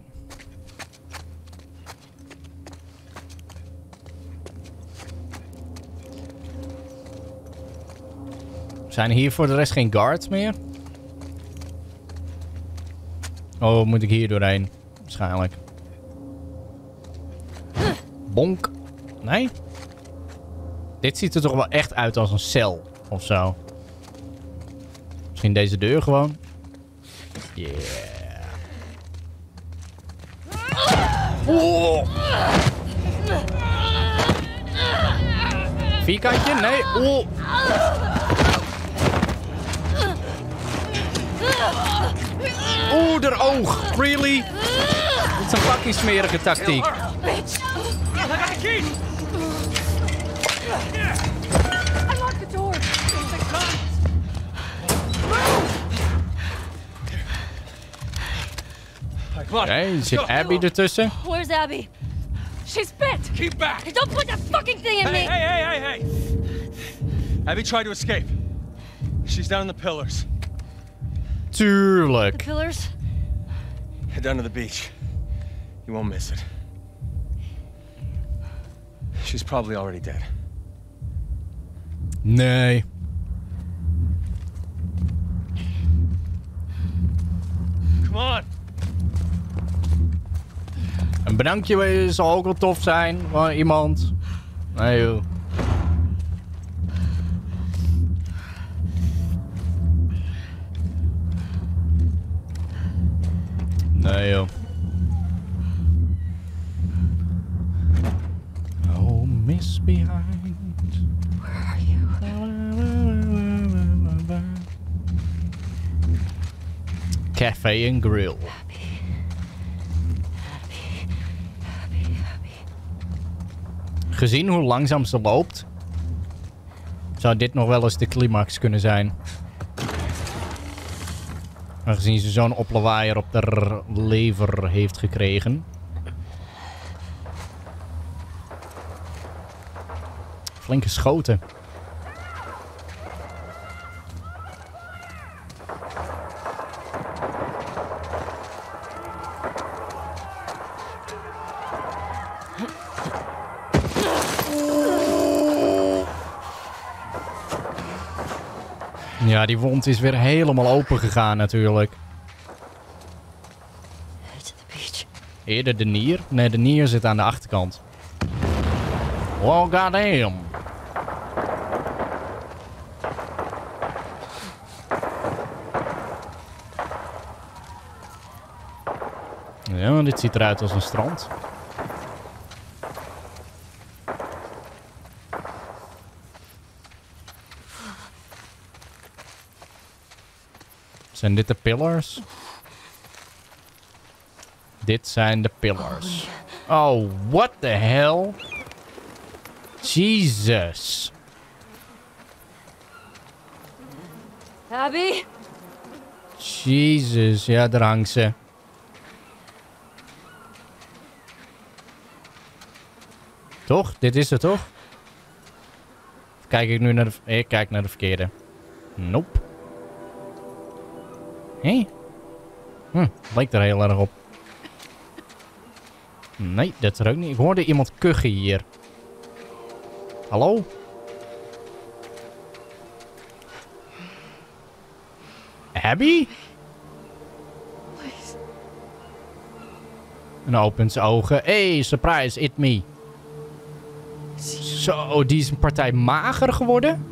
Speaker 1: Zijn hier voor de rest geen guards meer? Oh, moet ik hier doorheen? Waarschijnlijk. Bonk. Nee? Dit ziet er toch wel echt uit als een cel. Of zo. Misschien deze deur gewoon. Yeah. Oh. Vierkantje? Nee. Oh. Oeh, haar oog. Really? Dit is een fucking smerige tactiek.
Speaker 14: I got the key!
Speaker 17: Unlock the door!
Speaker 1: Oké, zit Abby ertussen.
Speaker 17: Where's Abby? She's bit!
Speaker 14: Keep back!
Speaker 17: Don't put that fucking thing in me!
Speaker 14: Hey! Abby tried to escape. She's down in the pillars.
Speaker 1: Tuurlijk.
Speaker 17: The pillars?
Speaker 14: Head down to the beach. You won't miss it. She's probably already dead.
Speaker 1: Nee.
Speaker 14: Come on!
Speaker 1: Een bedankje zal ook wel tof zijn van iemand. Nee joh. Nee joh. Oh, miss behind.
Speaker 17: Where are you?
Speaker 1: Café en grill. Gezien hoe langzaam ze loopt, zou dit nog wel eens de climax kunnen zijn. Aangezien ze zo'n oplawaaier op de lever heeft gekregen. Flinke schoten. Ja, die wond is weer helemaal open gegaan natuurlijk. Eerder de nier? Nee, de nier zit aan de achterkant. Oh, goddamn. Ja, dit ziet eruit als een strand. Zijn dit de pillars? Dit zijn de pillars. Oh, what the hell? Jesus.
Speaker 17: Abby?
Speaker 1: Jesus, ja, daar hangt ze. Toch? Dit is het toch? Kijk ik nu naar de... Ik kijk naar de verkeerde. Nope. Hé? Lijkt er heel erg op. Nee, dat er ook niet. Ik hoorde iemand kuchen hier. Hallo? Abby? En opent zijn ogen. Hey, surprise, it me. Zo, die is een partij mager geworden.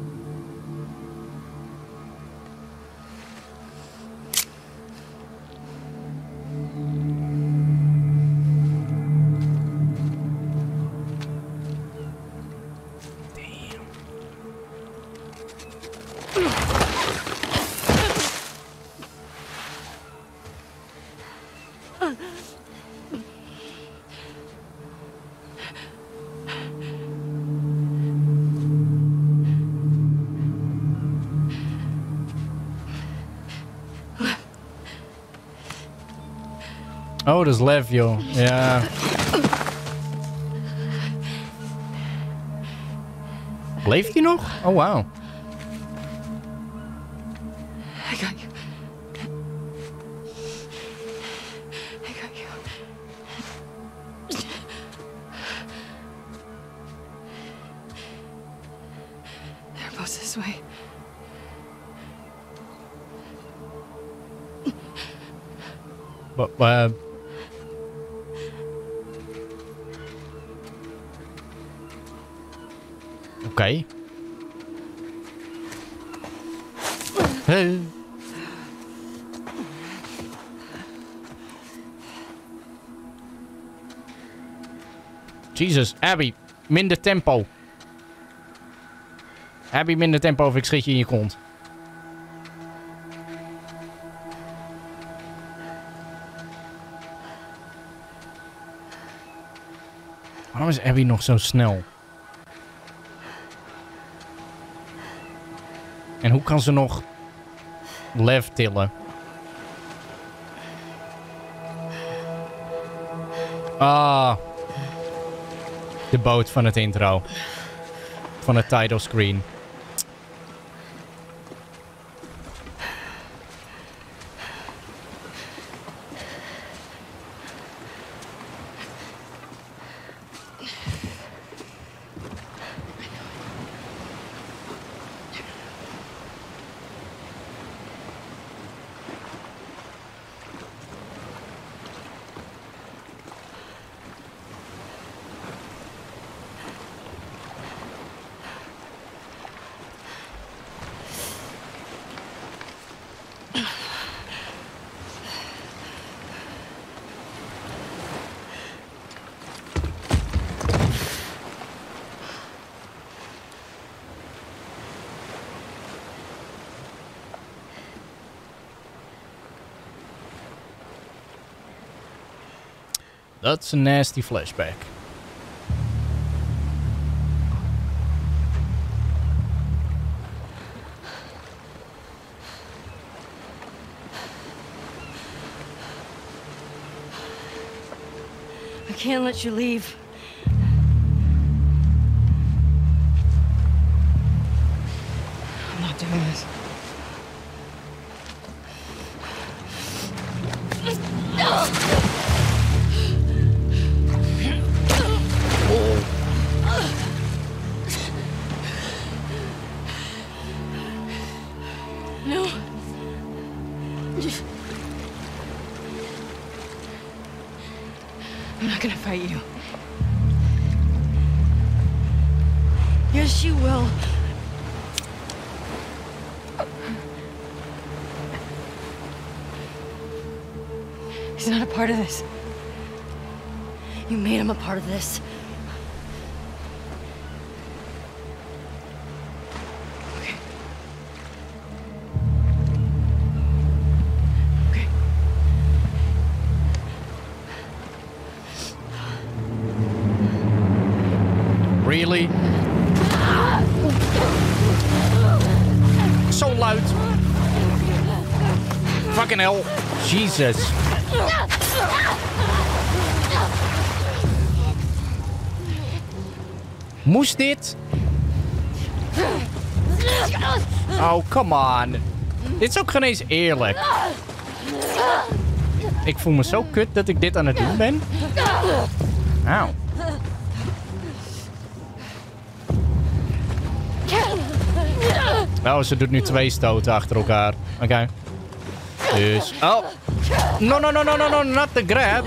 Speaker 1: Oh, dat is Lev, joh. Ja. Leeft hij nog? Oh, wauw.
Speaker 11: I got you. I got you. They're both this way.
Speaker 1: But, Oké. Hey. Jesus, Abby, minder tempo. Abby, minder tempo of ik schiet je in je kont. Waarom is Abby nog zo snel? En hoe kan ze nog lef tillen? Ah. De boot van het intro. Van het title screen. That's a nasty flashback.
Speaker 2: I can't let you leave. I'm not doing this. No. I'm not gonna fight you. Yes, you will. He's not a part of this. You made him a part of this. Okay. Okay.
Speaker 1: Really? Zo luid. Fucking hell. Jesus. Moest dit? Oh, come on. Dit is ook geen eens eerlijk. Ik voel me zo kut dat ik dit aan het doen ben. Auw. Oh, ze doet nu 2 stoten achter elkaar. Oké. Dus... Oh. No, no, no, no, no, no. Not the grab.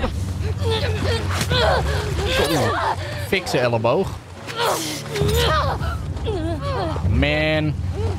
Speaker 1: Fikse elleboog. Man.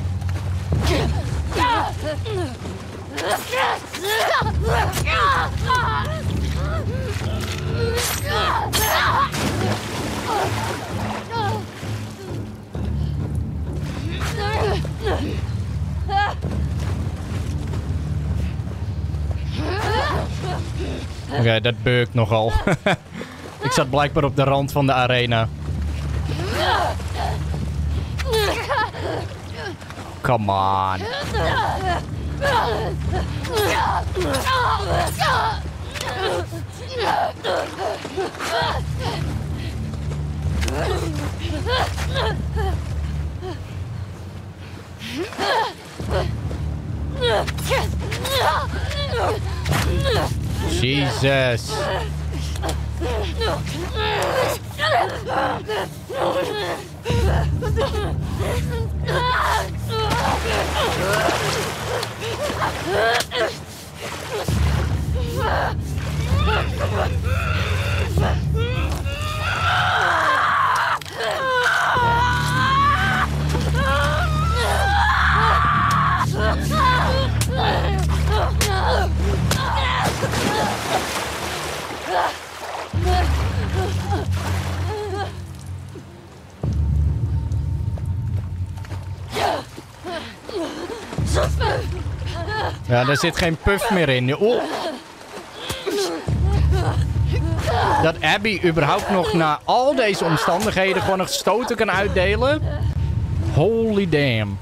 Speaker 1: Oké, dat beukt nogal. Ik zat blijkbaar op de rand van de arena. Come on. Jesus. Ja, daar zit geen puff meer in. Oh. Dat Abby überhaupt nog na al deze omstandigheden gewoon nog stoten kan uitdelen. Holy damn.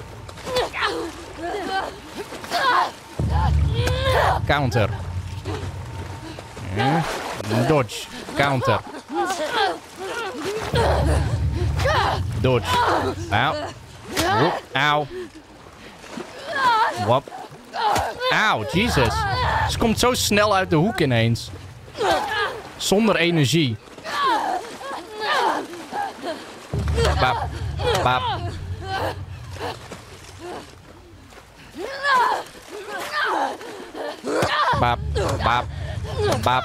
Speaker 1: Counter. Ja. Dodge. Counter. Dodge. Auw. Woep. Auw. Wap. Auw, Jesus. Ze komt zo snel uit de hoek ineens. Zonder energie. Bap. Bap. Bap. Bap. Bap.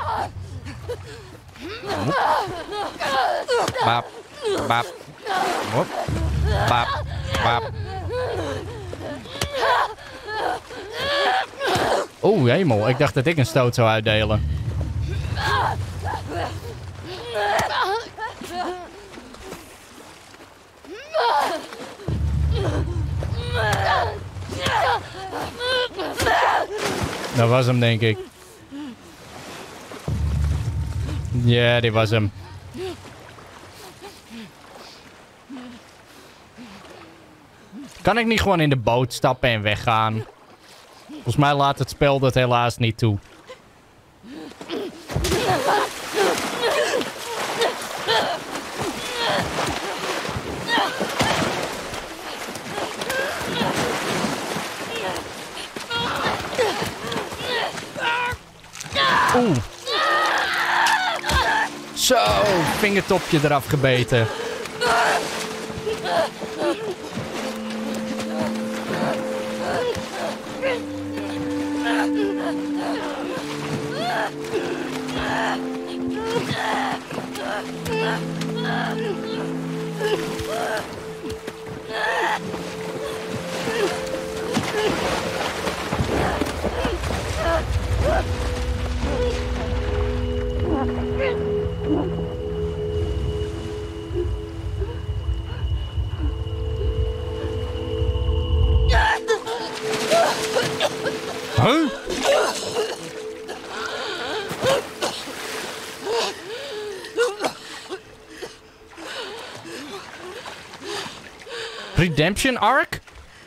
Speaker 1: Bap. Bap. Wop. Bap. Bap. Oeh, hemel. Ik dacht dat ik een stoot zou uitdelen. Dat was hem, denk ik. Ja, die was hem. Kan ik niet gewoon in de boot stappen en weggaan? Volgens mij laat het spel dat helaas niet toe. Oeh. Zo, vingertopje eraf gebeten. Huh? Redemption arc?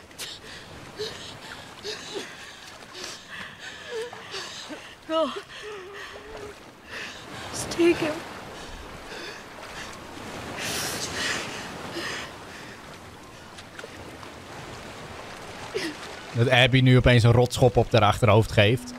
Speaker 11: No. Just take him.
Speaker 1: Dat Abby nu opeens een rotschop op haar achterhoofd geeft.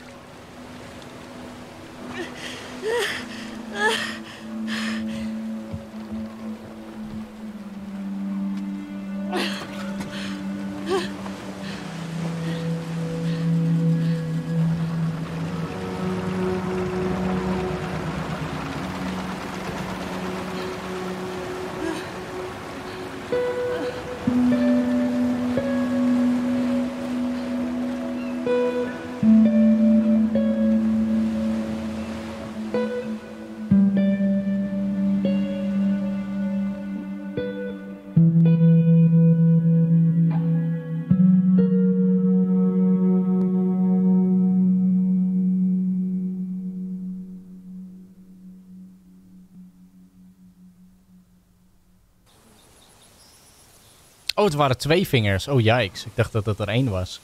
Speaker 1: Oh, het waren 2 vingers. Oh, yikes. Ik dacht dat het er 1 was.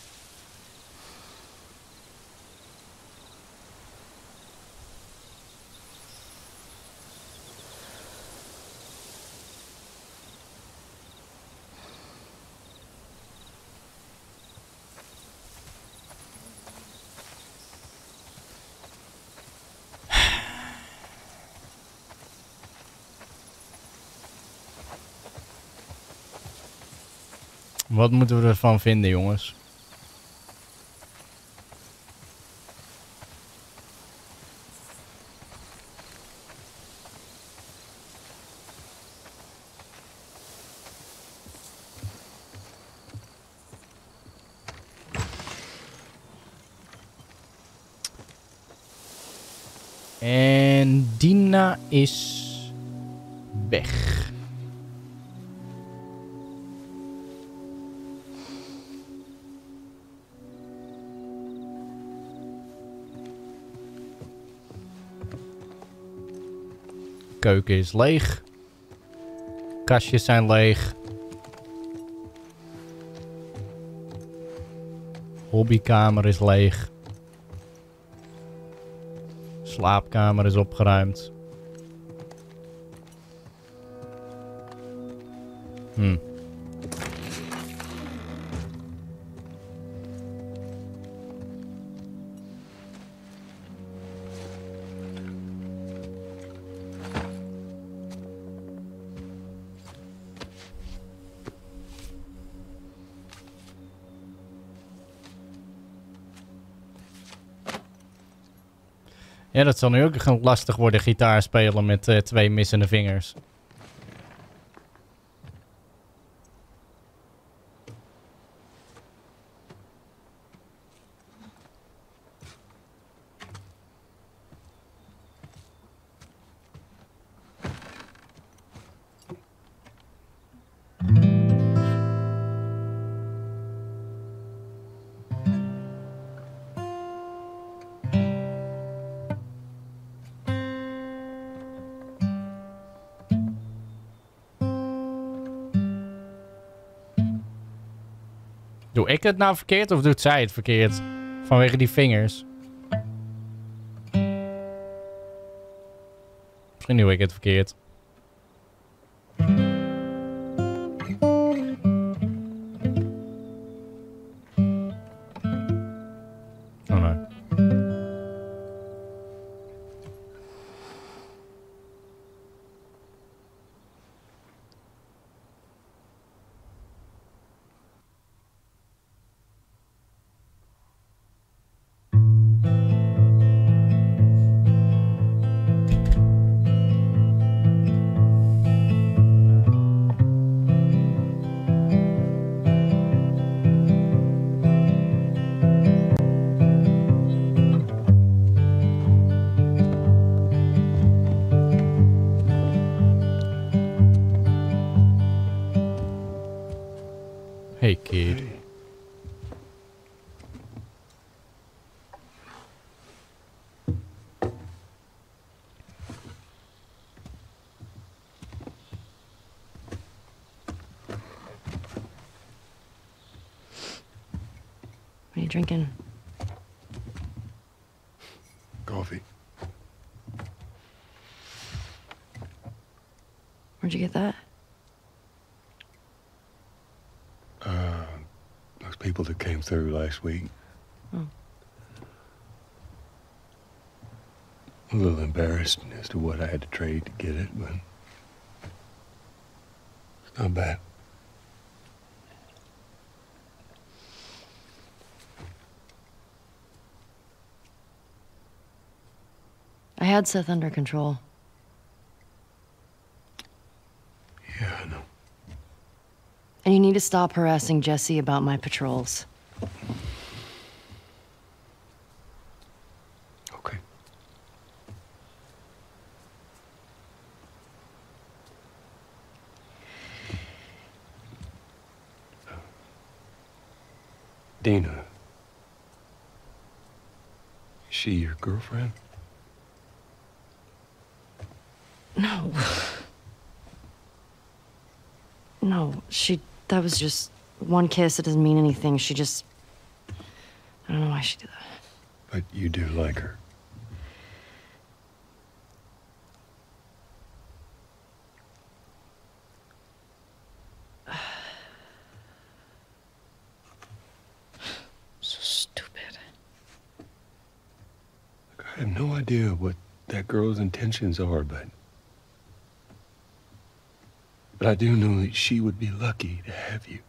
Speaker 1: Wat moeten we ervan vinden, jongens? En Dina is weg. Keuken is leeg. Kastjes zijn leeg. Hobbykamer is leeg. Slaapkamer is opgeruimd. Ja, dat zal nu ook lastig worden, gitaar spelen met 2 missende vingers. Doe ik het nou verkeerd of doet zij het verkeerd? Vanwege die vingers. Misschien doe ik het verkeerd. Oh nee. Hey, kid.
Speaker 12: Hey.
Speaker 2: What are you drinking?
Speaker 12: Coffee.
Speaker 2: Where'd you get that?
Speaker 12: Those people that came through last week.
Speaker 2: Oh.
Speaker 12: A little embarrassed as to what I had to trade to get it, but it's not bad.
Speaker 2: I had Seth under control.
Speaker 12: Yeah, I know.
Speaker 2: And you need to stop harassing Jesse about my patrols.
Speaker 12: Okay. Dina. Is she your girlfriend?
Speaker 2: No. No, that was just one kiss. It doesn't mean anything. She just, I don't know why she did that.
Speaker 12: But you do like her.
Speaker 2: So stupid.
Speaker 12: Look, I have no idea what that girl's intentions are, but I do know that she would be lucky to have you.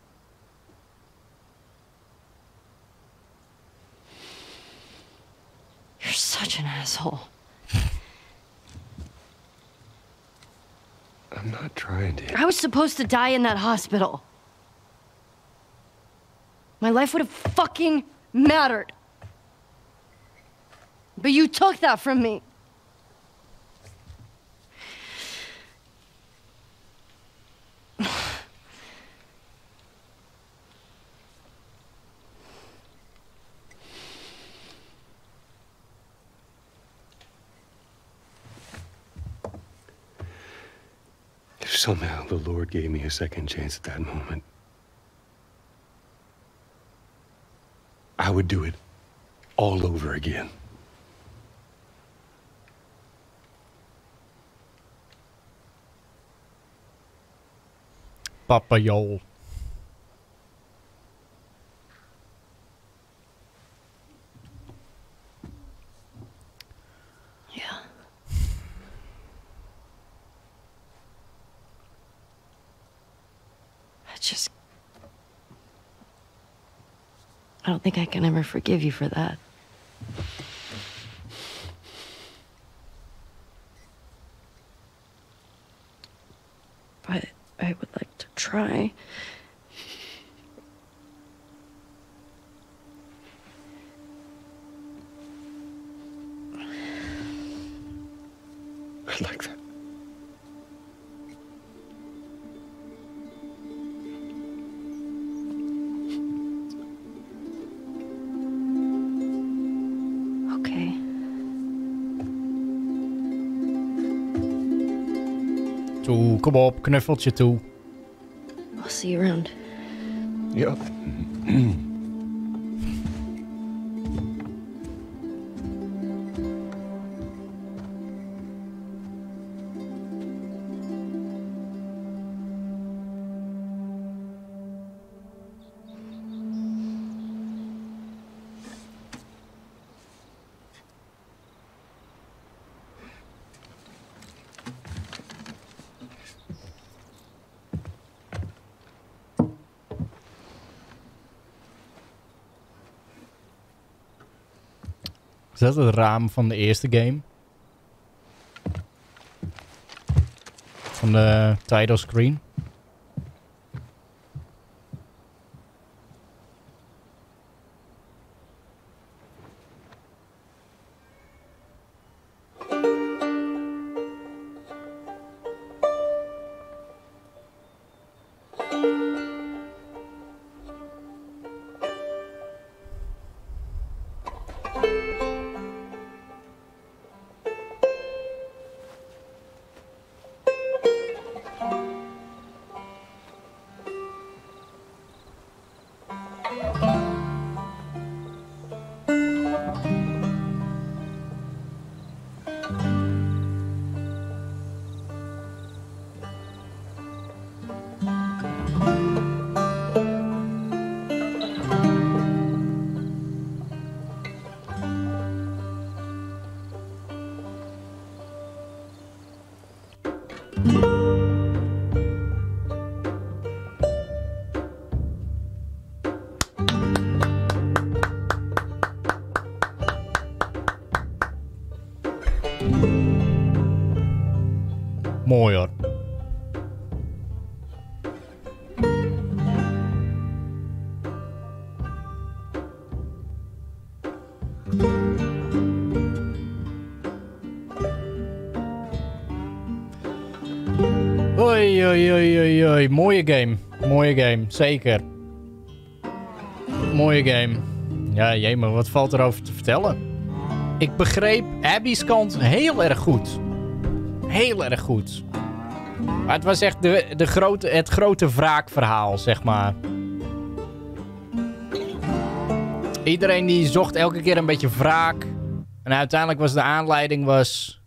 Speaker 2: You're such an asshole.
Speaker 12: I'm not trying to.
Speaker 2: I was supposed to die in that hospital. My life would have fucking mattered. But you took that from me.
Speaker 18: If somehow the Lord gave me a second chance at that moment, I would do it all over again.
Speaker 1: Papa Joel.
Speaker 2: Yeah. I don't think I can ever forgive you for that. But I would like to try.
Speaker 18: I'd like that.
Speaker 2: Okay.
Speaker 1: Toe, kom op, knuffeltje toe.
Speaker 2: I'll see you around.
Speaker 18: Yep.
Speaker 1: Is dat het raam van de eerste game? Van de title screen? Mooi hoor. Oei, oei, oei, oei, oei. Mooie game. Mooie game, zeker. Mooie game. Ja, jee, maar wat valt erover te vertellen? Ik begreep Abby's kant heel erg goed. Heel erg goed. Maar het was echt het grote wraakverhaal, zeg maar. Iedereen die zocht elke keer een beetje wraak. En uiteindelijk was de aanleiding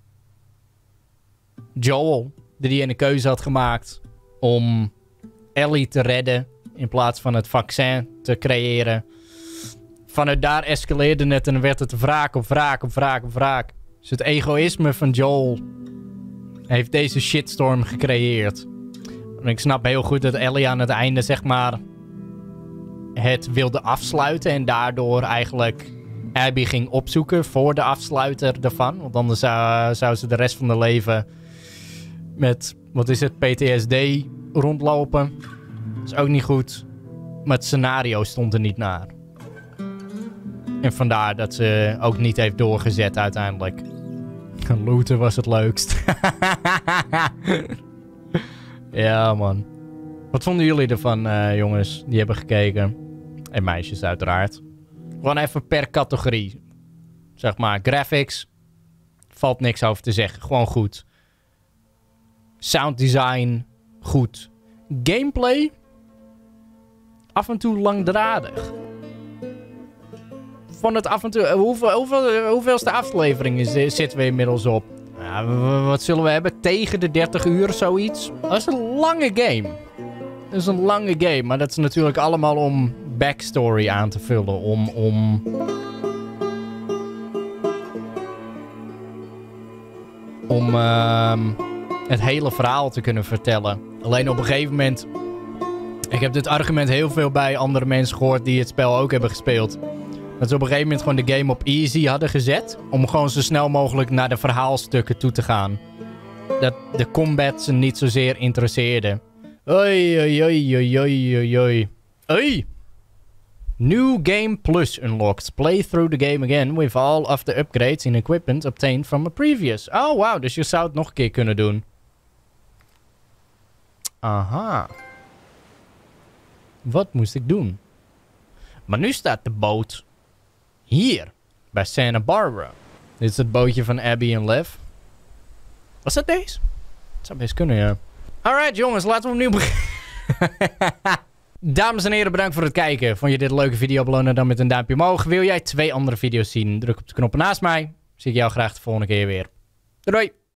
Speaker 1: Joel, die in de keuze had gemaakt om Ellie te redden in plaats van het vaccin te creëren. Vanuit daar escaleerde het en werd het wraak op wraak op wraak op wraak. Dus het egoïsme van Joel heeft deze shitstorm gecreëerd. En ik snap heel goed dat Ellie aan het einde, zeg maar, het wilde afsluiten. En daardoor eigenlijk Abby ging opzoeken voor de afsluiter ervan. Want anders zou ze de rest van haar leven met, wat is het, PTSD rondlopen. Dat is ook niet goed. Maar het scenario stond er niet naar. En vandaar dat ze ook niet heeft doorgezet uiteindelijk. Looten was het leukst. Ja, man. Wat vonden jullie ervan, jongens, die hebben gekeken? En meisjes, uiteraard. Gewoon even per categorie. Zeg maar, graphics. Valt niks over te zeggen. Gewoon goed. Sound design. goed. Gameplay af en toe langdradig. Van het af en toe... hoeveelste aflevering zitten we inmiddels op? Wat zullen we hebben? Tegen de 30 uur, zoiets? Dat is een lange game. Dat is een lange game. Maar dat is natuurlijk allemaal om backstory aan te vullen. Om het hele verhaal te kunnen vertellen. Alleen op een gegeven moment... Ik heb dit argument heel veel bij andere mensen gehoord die het spel ook hebben gespeeld. Dat ze op een gegeven moment gewoon de game op easy hadden gezet. Om gewoon zo snel mogelijk naar de verhaalstukken toe te gaan. Dat de combat ze niet zozeer interesseerde. Oei, oei, oei, oei, oei, oei. Oei! New Game Plus unlocked. Play through the game again with all of the upgrades and equipment obtained from a previous. Oh, wow. Dus je zou het nog een keer kunnen doen. Aha. Wat moest ik doen? Maar nu staat de boot hier. Bij Santa Barbara. Dit is het bootje van Abby en Lev. Was dat deze? Dat zou best kunnen, ja. Alright, jongens. Laten we opnieuw beginnen. Dames en heren, bedankt voor het kijken. Vond je dit een leuke video? Beloon dan met een duimpje omhoog. Wil jij 2 andere video's zien? Druk op de knoppen naast mij. Zie ik jou graag de volgende keer weer. Doei!